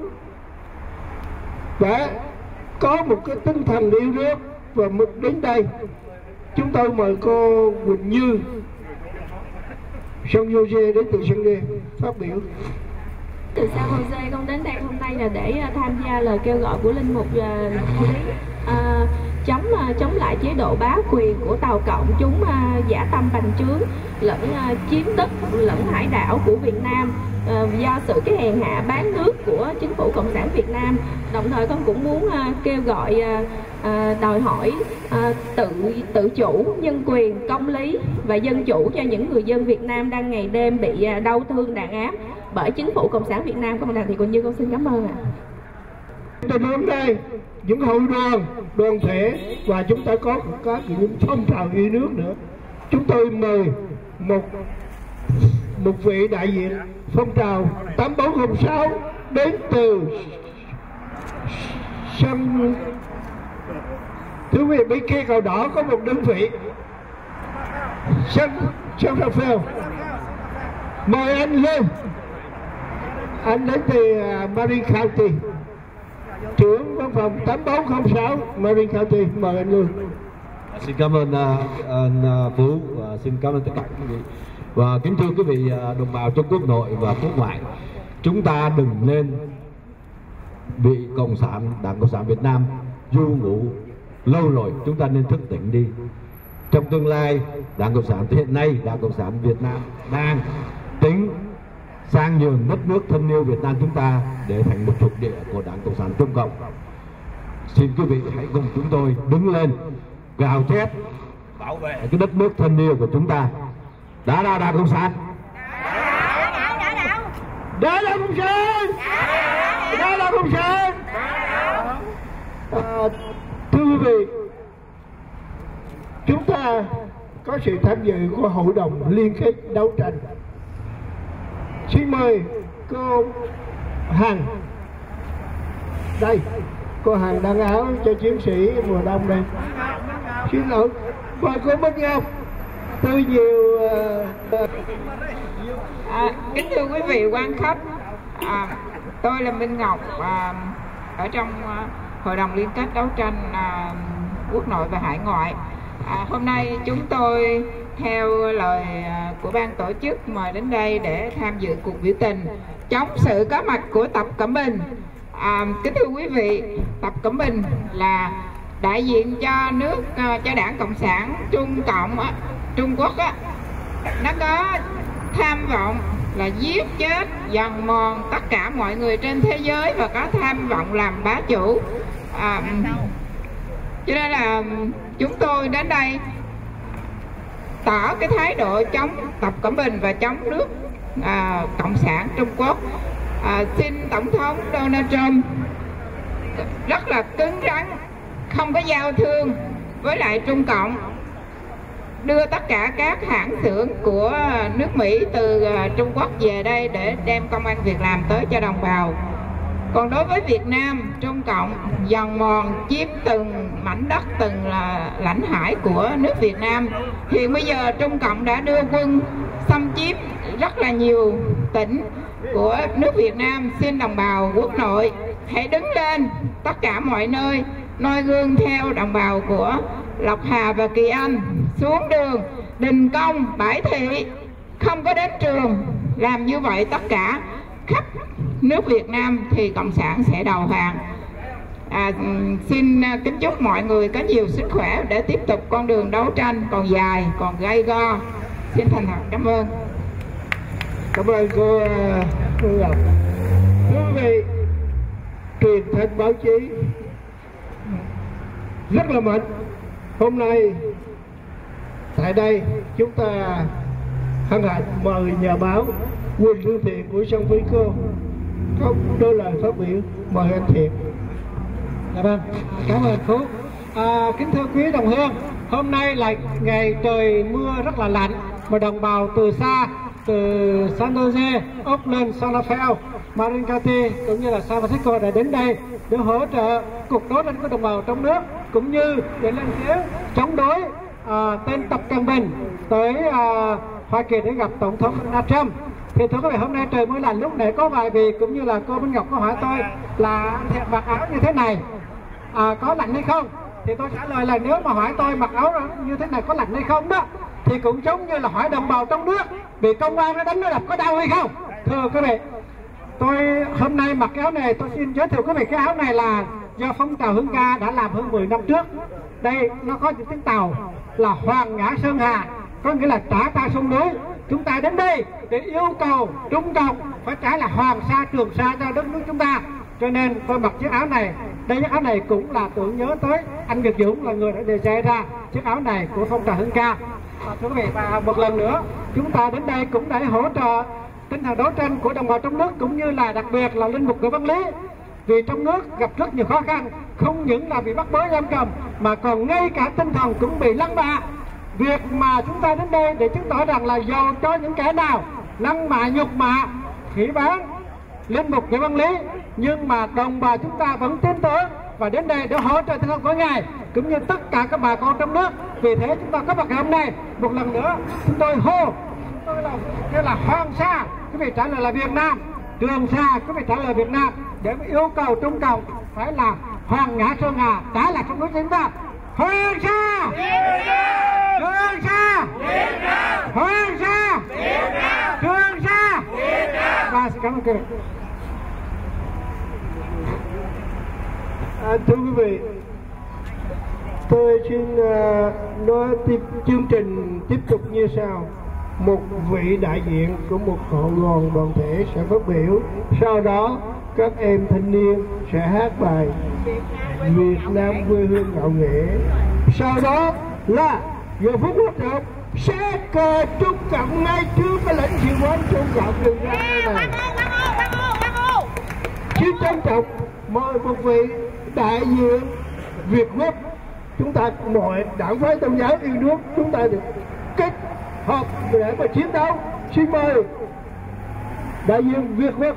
[SPEAKER 11] đã có một cái tinh thần yêu nước và đến đây. Chúng tôi mời cô Quỳnh Như San Jose đến từ San Jose phát biểu.
[SPEAKER 12] Từ San Jose con đến đây hôm nay là để tham gia lời kêu gọi của linh mục à, chống chống lại chế độ bá quyền của Tàu Cộng, chúng à, giả tâm bành trướng lẫn à, chiếm đất lẫn hải đảo của Việt Nam à, do sự cái hèn hạ bán nước của chính phủ Cộng sản Việt Nam. Đồng thời con cũng muốn à, kêu gọi à, à, đòi hỏi à, tự tự chủ, nhân quyền, công lý và dân chủ cho những người dân Việt Nam đang ngày đêm bị à, đau thương đàn áp bởi chính phủ Cộng sản Việt Nam. Con Đặng Thị Quỳnh Như con xin cảm ơn ạ.
[SPEAKER 11] Từ hôm nay những hội đoàn, đoàn thể và chúng ta có các những phong trào yêu nước nữa. Chúng tôi mời một một vị đại diện phong trào tám bốn không sáu đến từ sân. Thưa quý vị, bên kia cầu đỏ có một đơn vị sân sân Rafael. Mời anh lên. Anh đến từ Marin County, trưởng văn phòng tám bốn không sáu Marin County. Mời anh luôn.
[SPEAKER 13] Xin cảm ơn uh, anh uh, Phú và xin cảm ơn tất cả quý vị. Và kính thưa quý vị uh, đồng bào trong quốc nội và quốc ngoại, chúng ta đừng nên bị Cộng sản, Đảng Cộng sản Việt Nam du ngủ lâu rồi. Chúng ta nên thức tỉnh đi. Trong tương lai, Đảng Cộng sản hiện nay Đảng Cộng sản Việt Nam đang tính sang nhường đất nước thân yêu Việt Nam chúng ta để thành một thuộc địa của Đảng Cộng sản Trung Cộng. Xin quý vị hãy cùng chúng tôi đứng lên gào thét bảo vệ cái đất nước thân yêu của chúng ta. Đã ra Đảng Cộng sản,
[SPEAKER 11] đã là Cộng sản, đã là Cộng sản. À, thưa quý vị, chúng ta có sự tham dự của hội đồng liên kết đấu tranh. Xin mời cô Hằng. Đây, cô Hằng đang áo cho chiến sĩ mùa đông đây. Xin lỗi, mời cô Bích Ngọc. Tôi nhiều uh,
[SPEAKER 14] à, kính thưa quý vị quan khách, à, tôi là Minh Ngọc, à, ở trong à, hội đồng liên kết đấu tranh à, quốc nội và hải ngoại. À, hôm nay chúng tôi theo lời à, của ban tổ chức mời đến đây để tham dự cuộc biểu tình chống sự có mặt của Tập Cận Bình. À, kính thưa quý vị, Tập Cận Bình là đại diện cho nước à, cho Đảng Cộng sản Trung Cộng á, Trung Quốc á, nó có tham vọng là giết chết, dần mòn tất cả mọi người trên thế giới và có tham vọng làm bá chủ. À, cho nên là chúng tôi đến đây tỏ cái thái độ chống Tập Cận Bình và chống nước à, Cộng sản Trung Quốc. À, xin Tổng thống Donald Trump rất là cứng rắn, không có giao thương với lại Trung Cộng, đưa tất cả các hãng xưởng của nước Mỹ từ Trung Quốc về đây để đem công ăn việc làm tới cho đồng bào. Còn đối với Việt Nam, Trung Cộng dần mòn chiếm từng mảnh đất, từng là lãnh hải của nước Việt Nam. Hiện bây giờ Trung Cộng đã đưa quân xâm chiếm rất là nhiều tỉnh của nước Việt Nam. Xin đồng bào quốc nội hãy đứng lên tất cả mọi nơi, noi gương theo đồng bào của Lộc Hà và Kỳ Anh, xuống đường đình công, bãi thị, không có đến trường. Làm như vậy tất cả khắp nước Việt Nam thì Cộng sản sẽ đầu hàng. À, xin kính chúc mọi người có nhiều sức khỏe để tiếp tục con đường đấu tranh còn dài, còn gay go. Xin thành thật cảm ơn.
[SPEAKER 11] Cảm ơn cô Ngọc. Thưa quý vị, truyền thông báo chí rất là mạnh,
[SPEAKER 6] Hôm nay tại đây chúng ta hân hạnh mời nhà báo Quỳnh Lương Thiện của San Francisco có đôi lời phát biểu. Mời anh Thiện.
[SPEAKER 11] Dạ vâng, cảm ơn Phú. À, kính thưa quý đồng hương, hôm nay là ngày trời mưa rất là lạnh mà đồng bào từ xa, từ San Jose, Oakland, Santa Fe, Marin County cũng như là San Francisco đã đến đây để hỗ trợ cuộc đấu tranh của đồng bào trong nước cũng như để lên tiếng chống đối à, tên Tập Cận Bình tới à, Hoa Kỳ để gặp Tổng thống Donald Trump. Thì thưa quý vị, hôm nay trời mưa lạnh, lúc nãy có vài vị cũng như là cô Minh Ngọc có hỏi tôi là anh Thiện mặc áo như thế này à, có lạnh hay không? Thì tôi trả lời là nếu mà hỏi tôi mặc áo như thế này có lạnh hay không đó thì cũng giống như là hỏi đồng bào trong nước bị công an nó đánh nó đập có đau hay không. Thưa quý vị, tôi hôm nay mặc cái áo này, tôi xin giới thiệu quý vị cái áo này là do phong trào hương ca đã làm hơn mười năm trước. Đây nó có những tiếng Tàu là Hoàng Ngã Sơn Hà, có nghĩa là trả ta sông núi. Chúng ta đến đây để yêu cầu Trung Cộng phải trả là Hoàng Sa Trường Sa cho đất nước chúng ta. Cho nên tôi mặc chiếc áo này. Đây chiếc áo này cũng là tưởng nhớ tới anh Việt Dũng là người đã đề ra ra chiếc áo này của phong trào hương ca. Và thưa quý vị, và một lần nữa chúng ta đến đây cũng để hỗ trợ tinh thần đấu tranh của đồng bào trong nước cũng như là đặc biệt là linh mục Nguyễn Văn Lý. Vì trong nước gặp rất nhiều khó khăn, không những là bị bắt bớ giam cầm mà còn ngay cả tinh thần cũng bị lăng mạ. Việc mà chúng ta đến đây để chứng tỏ rằng là dầu cho những kẻ nào lăng mạ nhục mạ phỉ báng linh mục Nguyễn Văn Lý, nhưng mà đồng bào chúng ta vẫn tin tưởng và đến đây để hỗ trợ tinh thần của ngài cũng như tất cả các bà con trong nước. Vì thế chúng ta có mặt ngày hôm nay một lần nữa chúng tôi hô, chúng tôi là kêu là Hoàng Sa, quý vị trả lời là Việt Nam, Trường Sa quý vị trả lời Việt Nam, để yêu cầu Trung Cộng phải là Hoàng Ngã Sơn Hà trả lại trong nước chúng ta. Hoàng Sa, Trường Sa, Hoàng Sa, Trường Sa. Và xin cảm ơn quý vị.
[SPEAKER 6] À, thưa quý vị, tôi xin uh, nói tiếp chương trình tiếp tục như sau. Một vị đại diện của một hội đoàn đoàn thể sẽ phát biểu, sau đó các em thanh niên sẽ hát bài Việt Nam quê hương ngạo nghệ, sau đó là giờ phút quốc động sẽ cờ Trung Cộng ngay trước cái lãnh sự quán Trung Cộng đường ra này. Xin trân trọng mời một vị đại diện Việt Quốc, chúng ta mọi đảng phái tôn giáo yêu nước chúng ta được kết hợp để mà chiến đấu. Xin mời đại diện Việt Quốc.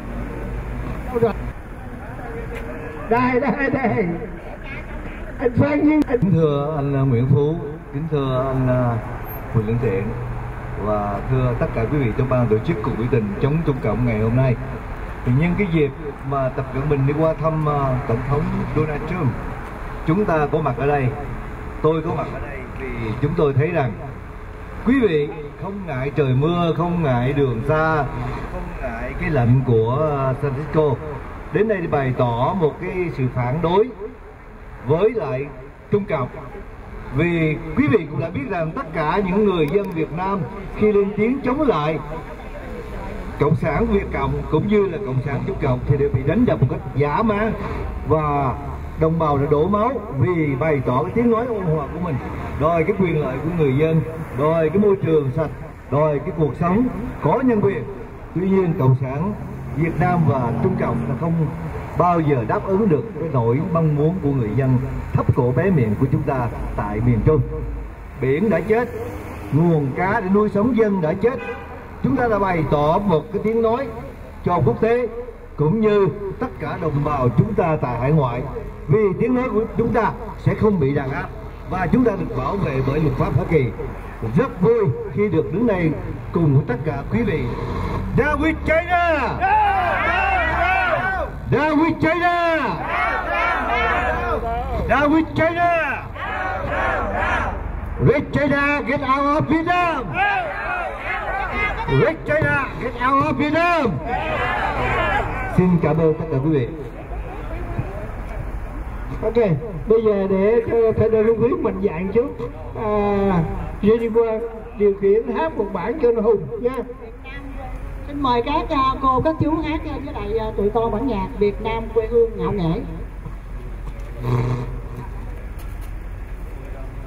[SPEAKER 6] Đây đây đây anh Phan Nhiên.
[SPEAKER 15] Kính thưa anh Nguyễn Phú, kính thưa anh Quỳnh Lương Thiện và thưa tất cả quý vị trong ban tổ chức cuộc biểu tình chống Trung Cộng ngày hôm nay. Thì nhân cái dịp mà Tập Cận Bình đi qua thăm uh, Tổng thống Donald Trump, chúng ta có mặt ở đây, tôi có mặt ở đây vì chúng tôi thấy rằng quý vị không ngại trời mưa, không ngại đường xa, không ngại cái lạnh của uh, San Francisco đến đây để bày tỏ một cái sự phản đối với lại Trung Cộng. Vì quý vị cũng đã biết rằng tất cả những người dân Việt Nam khi lên tiếng chống lại Cộng sản Việt Cộng cũng như là Cộng sản Trung Cộng thì đều bị đánh đập một cách dã man, và đồng bào đã đổ máu vì bày tỏ cái tiếng nói ôn hòa của mình, đòi cái quyền lợi của người dân, đòi cái môi trường sạch, đòi cái cuộc sống có nhân quyền. Tuy nhiên Cộng sản Việt Nam và Trung Cộng là không bao giờ đáp ứng được cái nỗi mong muốn của người dân thấp cổ bé miệng của chúng ta tại miền Trung. Biển đã chết, nguồn cá để nuôi sống dân đã chết. Chúng ta đã bày tỏ một cái tiếng nói cho quốc tế cũng như tất cả đồng bào chúng ta tại hải ngoại, vì tiếng nói của chúng ta sẽ không bị đàn áp và chúng ta được bảo vệ bởi luật pháp Hoa Kỳ. Rất vui khi được đứng đây cùng với tất cả quý vị. Down with China! Down with China! Down with China! Red China, get out of Vietnam! Red China, get out of Vietnam! Xin cảm ơn tất cả quý vị.
[SPEAKER 6] Ok, bây giờ để cho thay đổi không khí mạnh dạn chút. À, Jennifer điều khiển hát một bản cho nó hùng nha.
[SPEAKER 3] Xin mời các uh, cô, các chú hát với lại uh, tụi con bản nhạc Việt Nam quê hương ngạo nghễ.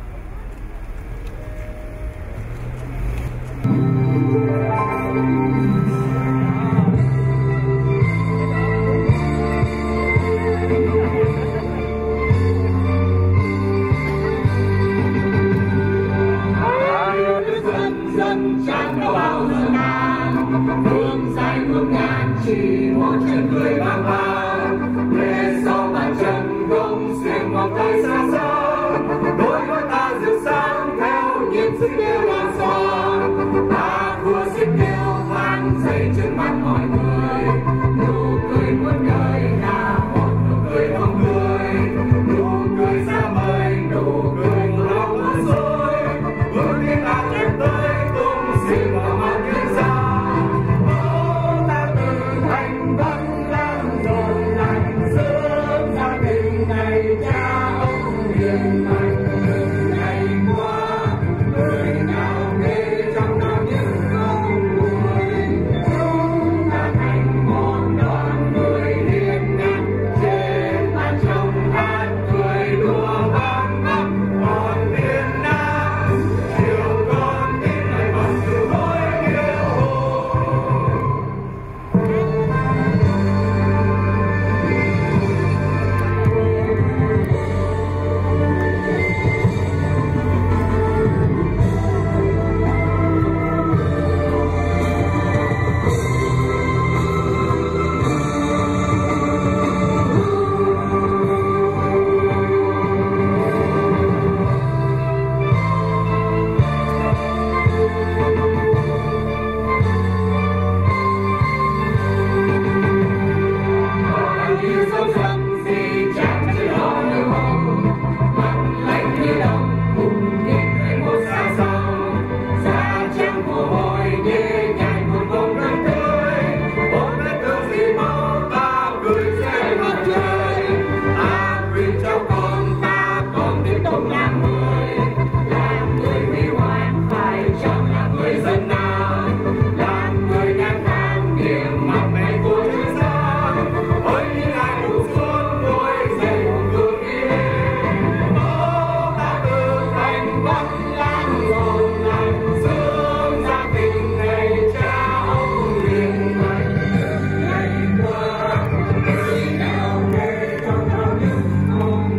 [SPEAKER 2] như dấu xuân gì chạm trên đó nơi hồng mặt lạnh như đồng cùng nhìn về một xa xăm da trắng mồ hôi như nhảy một bông nắng tươi bốn vết thương gì máu ta gửi dưới mặt trời ta nguyện cho con ta còn tiếp tục làm người làm người huy hoàng phải chọn là người dân nào làm người ngang hàng niềm mong manh của chúng ta ôi những ai đủ xuân đôi giày hùng cường đi lên bố ta từ thành bắc lan ngồn lành dương gia tình này cha ông liền mạnh ngày qua người nào kể trong bao nhiêu con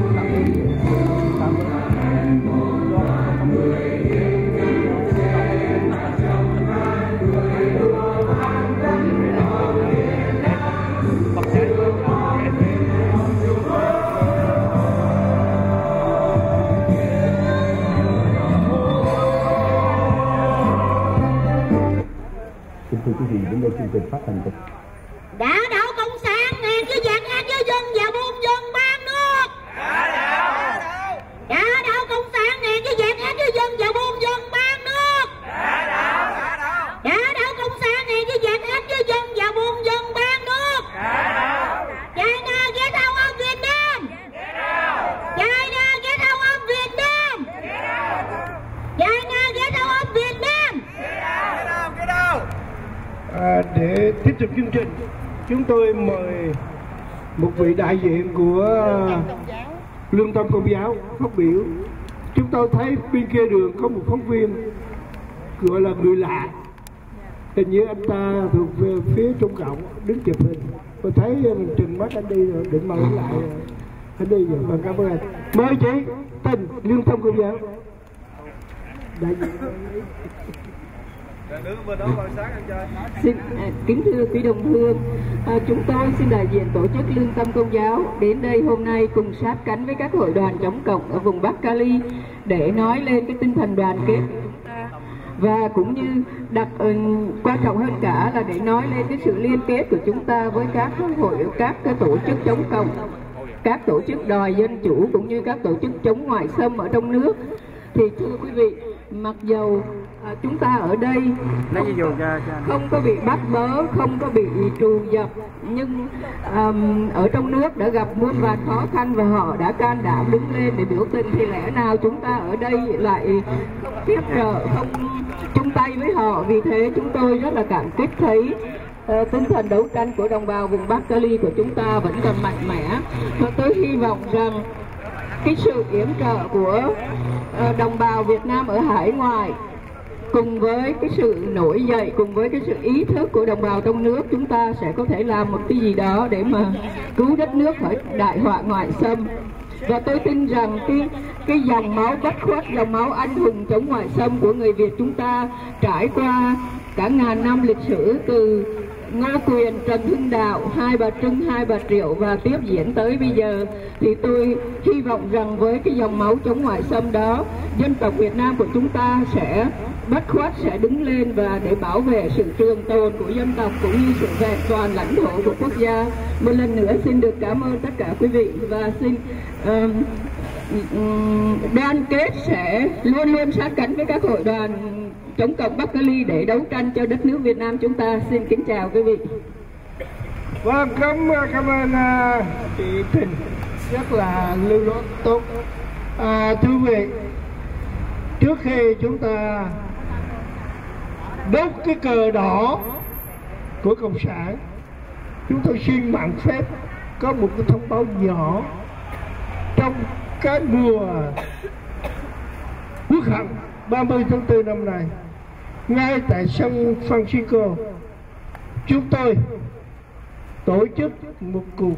[SPEAKER 16] Kính thưa quý vị, đến đây chương trình phát hành của
[SPEAKER 3] Đã đạo Cộng sản ngàn với giặc ác với dân và buôn dân ban nước. Đã đạo Cộng sản ngàn với giặc ác với dân và buôn dân ban nước. Đã đạo Cộng sản ngàn với giặc ác với dân và buôn dân ban nước. China get out of Vietnam. China get out of Vietnam. China get out of Vietnam.
[SPEAKER 6] À, để tiếp tục chương trình, chúng tôi mời một vị đại diện của Lương Tâm Công giáo phát biểu. Chúng tôi thấy bên kia đường có một phóng viên gọi là người lạ, hình như anh ta thuộc về phía Trung Cộng đứng chụp hình. Tôi thấy mình trình mắt anh đi rồi, định mời anh lại anh đi rồi. Vâng, cảm ơn anh. Mời chị Tình, Lương Tâm Công giáo. Đại diện.
[SPEAKER 17] Xin à, kính thưa quý đồng hương, à, chúng tôi xin đại diện tổ chức Lương Tâm Công giáo đến đây hôm nay cùng sát cánh với các hội đoàn chống cộng ở vùng Bắc Cali để nói lên cái tinh thần đoàn kết của chúng ta, và cũng như đặc um, quan trọng hơn cả là để nói lên cái sự liên kết của chúng ta với các hội các cái tổ chức chống cộng, các tổ chức đòi dân chủ cũng như các tổ chức chống ngoại xâm ở trong nước. Thì thưa quý vị, mặc dầu à, chúng ta ở đây không, không có bị bắt bớ, không có bị trù dập, nhưng um, ở trong nước đã gặp muôn vàn khó khăn và họ đã can đảm đứng lên để biểu tình, thì lẽ nào chúng ta ở đây lại không tiếp trợ, không chung tay với họ? Vì thế chúng tôi rất là cảm kích thấy uh, tinh thần đấu tranh của đồng bào vùng Bắc Cali của chúng ta vẫn còn mạnh mẽ, và tôi hy vọng rằng cái sự yểm trợ của uh, đồng bào Việt Nam ở hải ngoại cùng với cái sự nổi dậy, cùng với cái sự ý thức của đồng bào trong nước, chúng ta sẽ có thể làm một cái gì đó để mà cứu đất nước khỏi đại họa ngoại xâm. Và tôi tin rằng cái cái dòng máu bất khuất, dòng máu anh hùng chống ngoại xâm của người Việt chúng ta trải qua cả ngàn năm lịch sử, từ Ngô Quyền, Trần Hưng Đạo, Hai Bà Trưng, Hai Bà Triệu và tiếp diễn tới bây giờ, thì tôi hy vọng rằng với cái dòng máu chống ngoại xâm đó, dân tộc Việt Nam của chúng ta sẽ bất khuất, sẽ đứng lên và để bảo vệ sự trường tồn của dân tộc cũng như sự vẹn toàn lãnh thổ của quốc gia. Một lần nữa xin được cảm ơn tất cả quý vị, và xin uh, đoàn kết sẽ luôn luôn sát cánh với các hội đoàn chống cộng Bắc Cali để đấu tranh cho đất nước Việt Nam chúng ta. Xin kính chào quý vị.
[SPEAKER 6] Vâng, cảm, cảm ơn uh, chị Tình, rất là lưu loát tốt. À, thưa quý vị, trước khi chúng ta đốt cái cờ đỏ của Cộng sản, chúng tôi xin mạng phép có một cái thông báo nhỏ. Trong cái mùa Quốc hận ba mươi tháng tư năm nay, ngay tại San Francisco, chúng tôi tổ chức một cuộc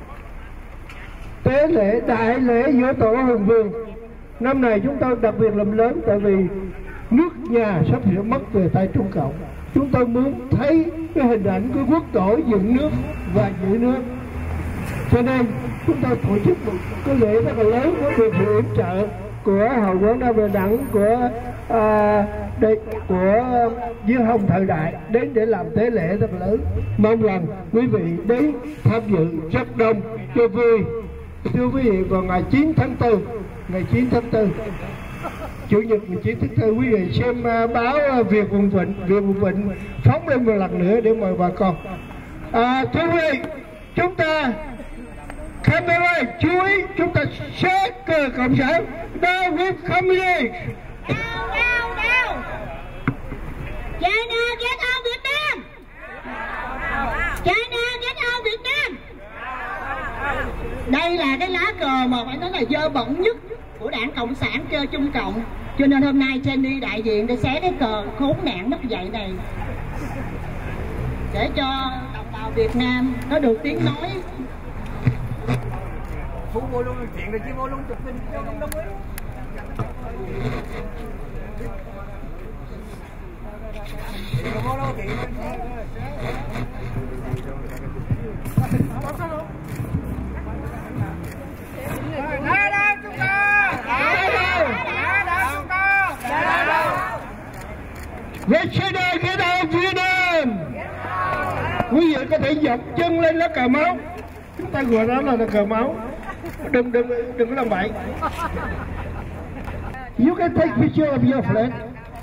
[SPEAKER 6] tế lễ, đại lễ giỗ tổ Hùng Vương. Năm này chúng tôi đặc biệt làm lớn, tại vì nước nhà sắp sửa mất về tay Trung Cộng. Chúng tôi muốn thấy cái hình ảnh của quốc tổ dựng nước và giữ nước, cho nên chúng tôi tổ chức một cái lễ rất là lớn với việc yểm trợ của Hội Quán Đa Bình Đẳng, của à, đây, của Dương Hồng Thời Đại đến để làm tế lễ thật lớn. Mong rằng quý vị đến tham dự rất đông cho vui. Thưa quý vị, vào ngày chín tháng tư, ngày chín tháng tư, Chủ nhật mười chín tháng tư, quý vị xem uh, báo uh, Việt Vùng Vịnh, Việt Vùng Vịnh phóng lên một lần nữa để mời bà con. À, thưa quý vị, chúng ta camera chú ý, chúng ta xé cờ cộng sản. Down with communist.
[SPEAKER 18] Down, down, down. China get out Việt Nam. China get out Việt Nam. Đây là cái lá cờ mà phải nói là dơ bẩn nhất của Đảng Cộng sản chơi Trung Cộng. Cho nên hôm nay Jenny đại diện để xé cái cờ khốn nạn mất dạy này, để cho đồng bào Việt Nam nó được tiếng nói.
[SPEAKER 3] Phú vô luôn chuyện rồi, chứ vô luôn chụp hình cho công đông ấy. Vô đâu chị. Đá đâu chúng ta. Đá đâu. Đá đâu chúng ta. Đá đâu.
[SPEAKER 6] Yesterday get out Việt Nam. Quý vị có thể dọc chân lên lá cờ máu. Chúng ta gọi đó là cờ máu. Đừng đừng đừng có làm bậy. You can take picture of your flag.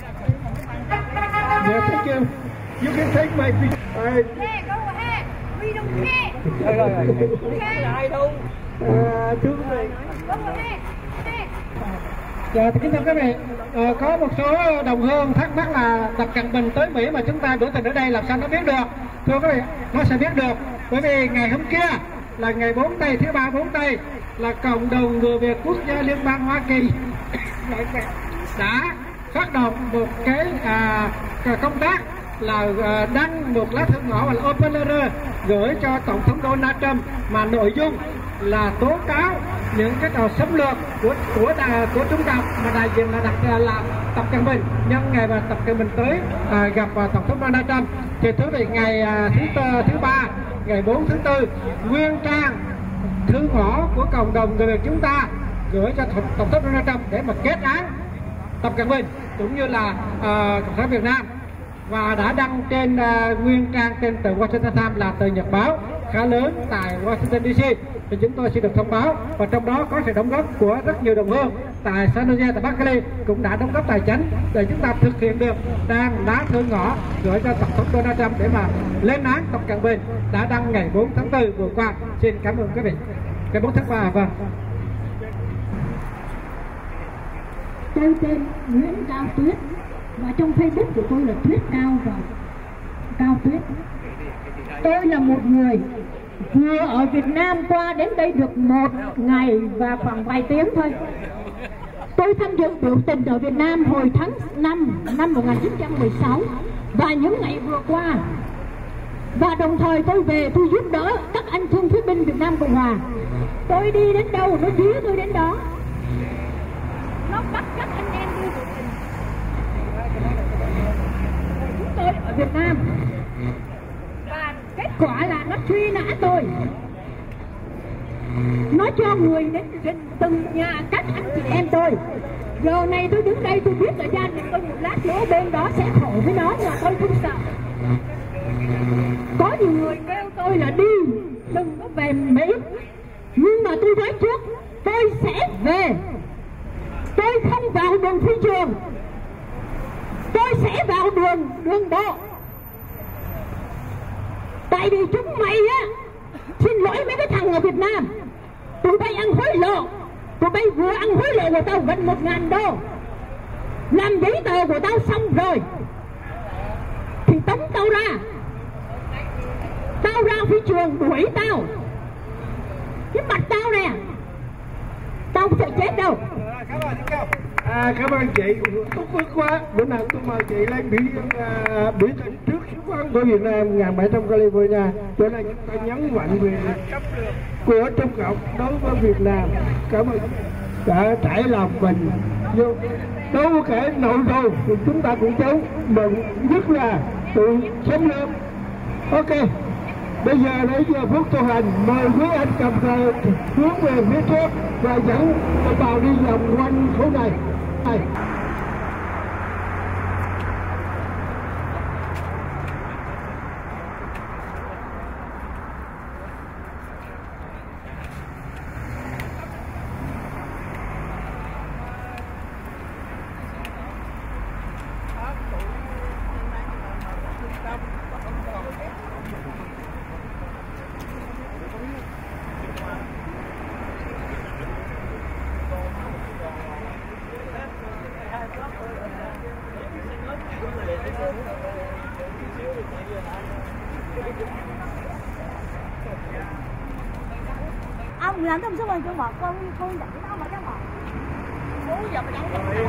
[SPEAKER 6] Yeah, thank you. You can take my picture.
[SPEAKER 18] Hey, go ahead. We don't care.
[SPEAKER 6] Rồi rồi.
[SPEAKER 18] Ai đâu.
[SPEAKER 6] À, thưa quý vị.
[SPEAKER 18] Go ahead.
[SPEAKER 6] Dạ, kính thưa quý vị, à, có một số đồng hương thắc mắc là Tập Cận Bình tới Mỹ mà chúng ta biểu tình ở đây làm sao nó biết được. Thưa quý vị, nó sẽ biết được bởi vì ngày hôm kia là ngày bốn tây, thứ ba bốn tây là cộng đồng người Việt quốc gia Liên bang Hoa Kỳ đã phát động một cái à, công tác là à, đăng một lá thư ngõ là open letter gửi cho Tổng thống Donald Trump, mà nội dung là tố cáo những cái trò xâm lược của của đà, của Trung Cộng mà đại diện là đặt là Tập Cận Bình nhân ngày mà Tập Cận Bình tới à, gặp à, Tổng thống Donald Trump. Thì thưa quý vị, ngày à, thứ tư, thứ ba ngày bốn tháng tư, nguyên trang thư ngõ của cộng đồng người Việt chúng ta gửi cho Tổng thống Donald Trump để mà kết án Tập Cận Bình cũng như là uh, Cộng sản Việt Nam, và đã đăng trên uh, nguyên trang trên tờ Washington Times là tờ nhật báo khá lớn tại Washington đê xê. Thì chúng tôi xin được thông báo, và trong đó có sự đóng góp của rất nhiều đồng hương tại San Jose, tại Berkeley cũng đã đóng góp tài chính để chúng ta thực hiện được đang lá thư ngõ gửi cho Tổng thống Donald Trump để mà lên án Tập Cận Bình đã đăng ngày bốn tháng tư vừa qua. Xin cảm ơn quý vị. Ngày bốn tháng ba, vâng.
[SPEAKER 18] Tôi tên Nguyễn Cao Tuyết và trong Facebook của tôi là Tuyết Cao và Cao Tuyết. Tôi là một người vừa ở Việt Nam qua đến đây được một ngày và khoảng vài tiếng thôi. Tôi tham dự biểu tình ở Việt Nam hồi tháng năm năm một nghìn chín trăm mười sáu và những ngày vừa qua. Và đồng thời tôi về tôi giúp đỡ các anh thương phế binh Việt Nam Cộng Hòa. Tôi đi đến đâu nó dí tôi đến đó. Nó bắt các anh em đi biểu tình. Chúng tôi ở Việt Nam. Và kết quả là nó truy nã tôi. Nó cho người đến, đến từng nhà các anh chị em tôi. Giờ này tôi đứng đây tôi biết là gia đình tôi một lát nữa bên đó sẽ khổ với nó, nhưng mà tôi không sợ. Có nhiều người kêu tôi là đi, đừng có về Mỹ. Nhưng mà tôi nói trước, tôi sẽ về. Tôi không vào đường phi trường. Tôi sẽ vào đường đường bộ. Tại vì chúng mày á, xin lỗi mấy cái thằng ở Việt Nam, tụi bay ăn hối lộ. Tụi bay vừa ăn hối lộ của tao gần một ngàn đô, làm giấy tờ của tao xong rồi thì tống tao ra. Tao ra phi trường đuổi tao. Cái mặt tao nè, tao không thể chết đâu.
[SPEAKER 6] À, cảm ơn chị, tốt quá. Bữa nào tôi mời chị lên biểu uh, biểu tình trước sứ quán của Việt Nam ngàn bảy trăm California. Chỗ này chúng ta nhấn mạnh về của Trung Cộng đối với Việt Nam. Cảm ơn đã trải lòng mình vô đối với cái nội đô thì chúng ta cũng chống mừng, nhất là tụi sống lên. Ok. Bây giờ lấy giờ phút tu hành, mời quý anh cầm cờ hướng về phía trước và dẫn đồng bào đi vòng quanh số này. này.
[SPEAKER 19] Ông người anh không số mình cho một con con dẫn nó mà cái một bố giờ mà chẳng cái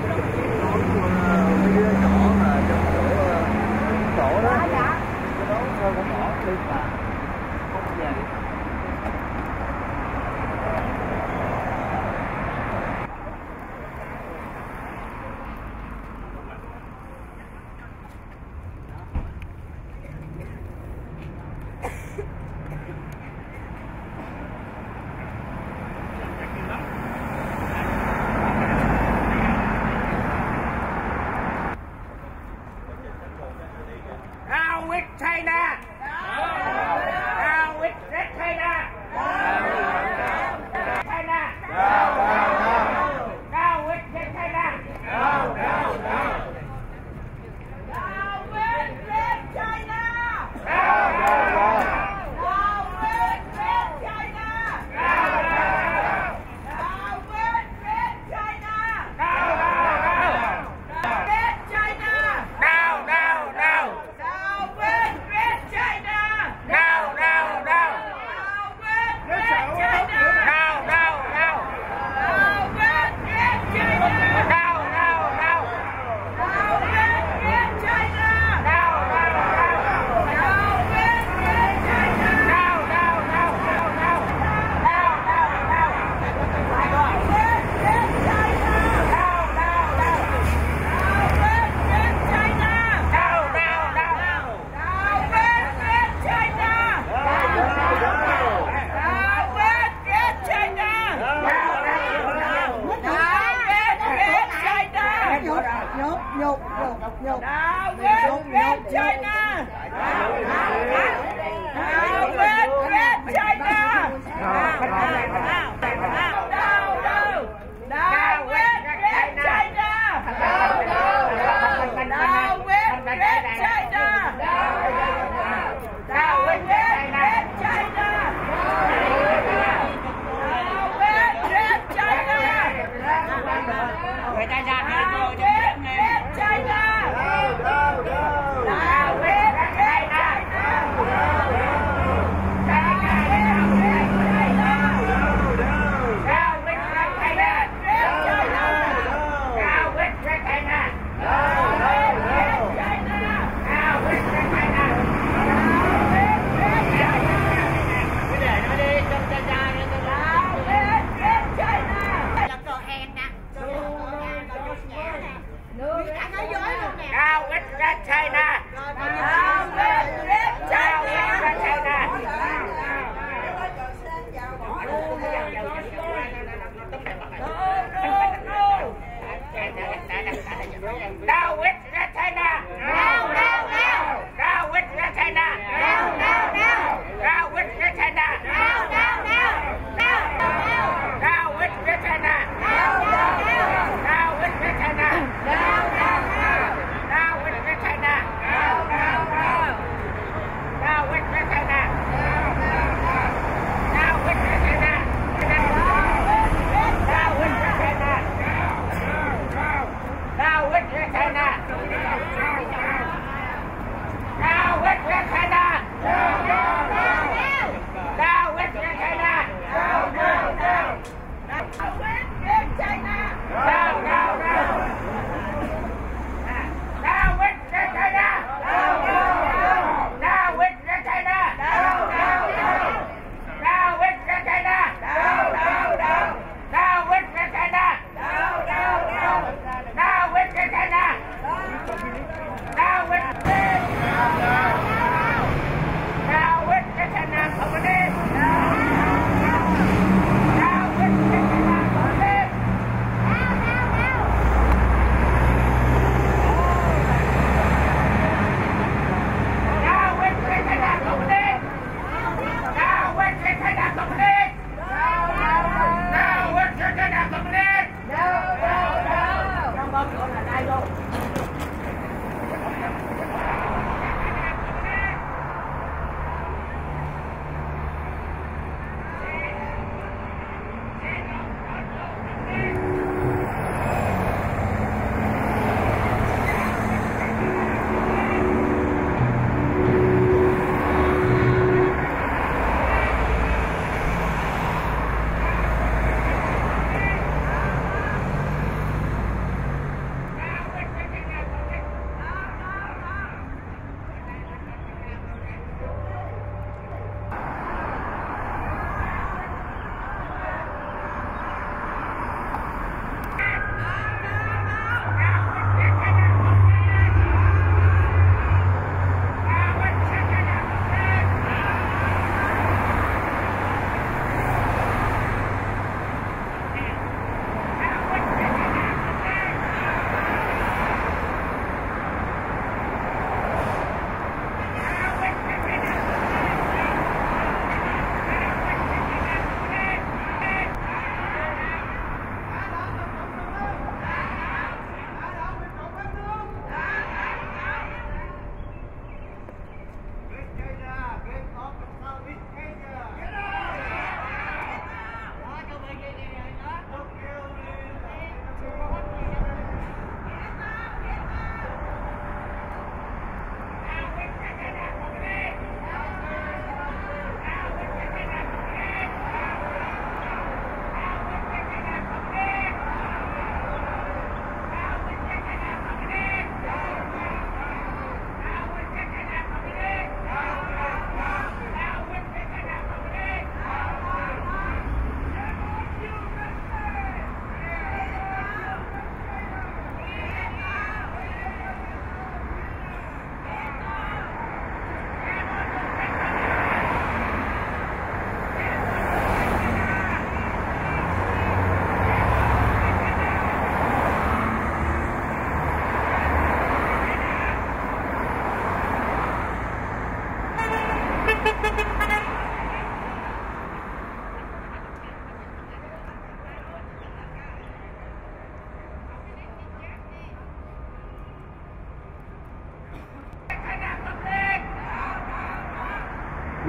[SPEAKER 2] chỗ mà trong chỗ chỗ đó
[SPEAKER 19] dạ
[SPEAKER 2] cái đó thôi cũng bỏ đi mà không về.
[SPEAKER 4] Now with China!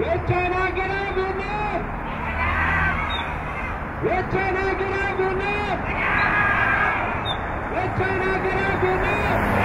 [SPEAKER 11] Let China get out Việt Nam! Let China get out Việt Nam! Let China get out Việt Nam!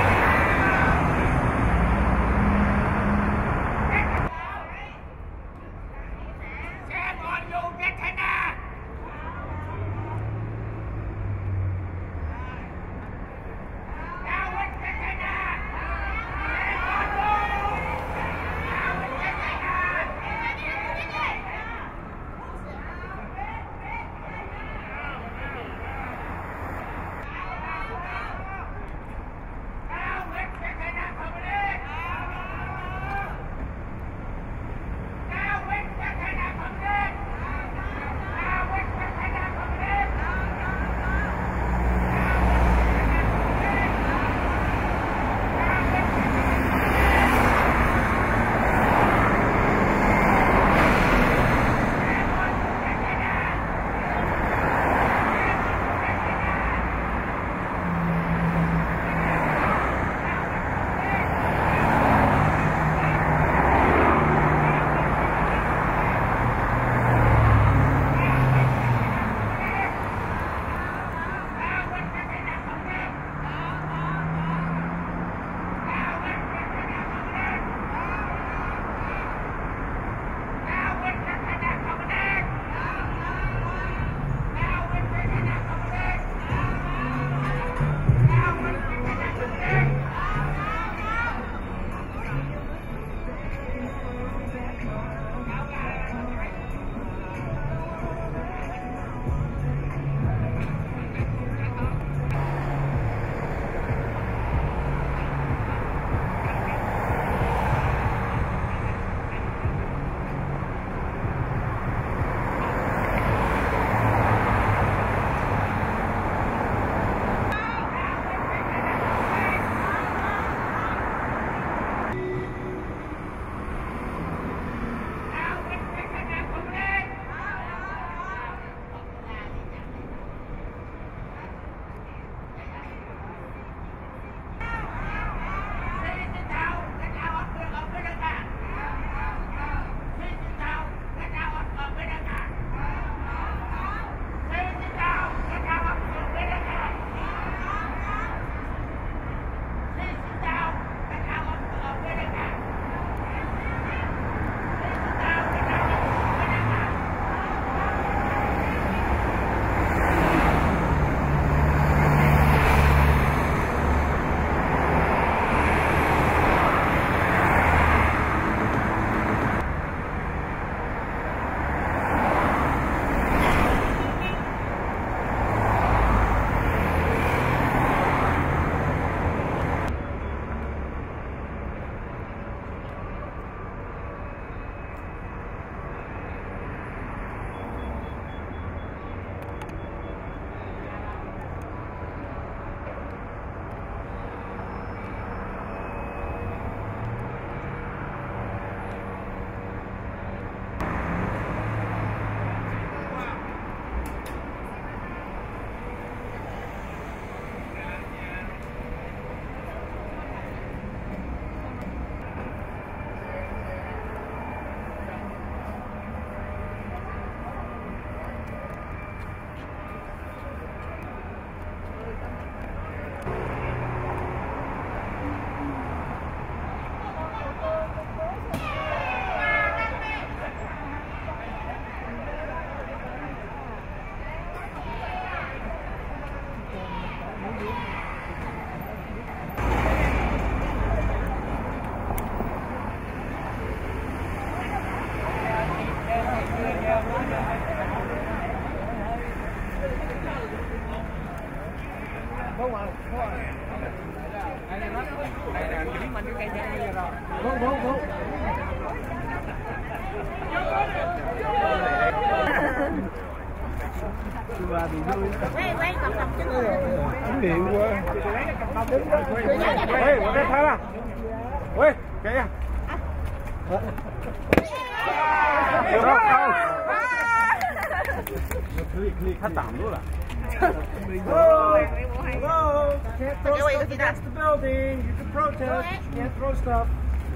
[SPEAKER 4] Đúng rồi, đúng rồi. Đây nè, đây nè, chỉ mình cái cây xe đây rồi. Đúng, đúng, đúng.
[SPEAKER 3] Quay, quay, cộng đồng chứ người.
[SPEAKER 4] Điện quá. Ê, một cái thôi à. Ui, kìa. Được không? Khách tạm luôn à. Whoa! Whoa! Can't throw stuff against the building. You can protest. You can't throw stuff.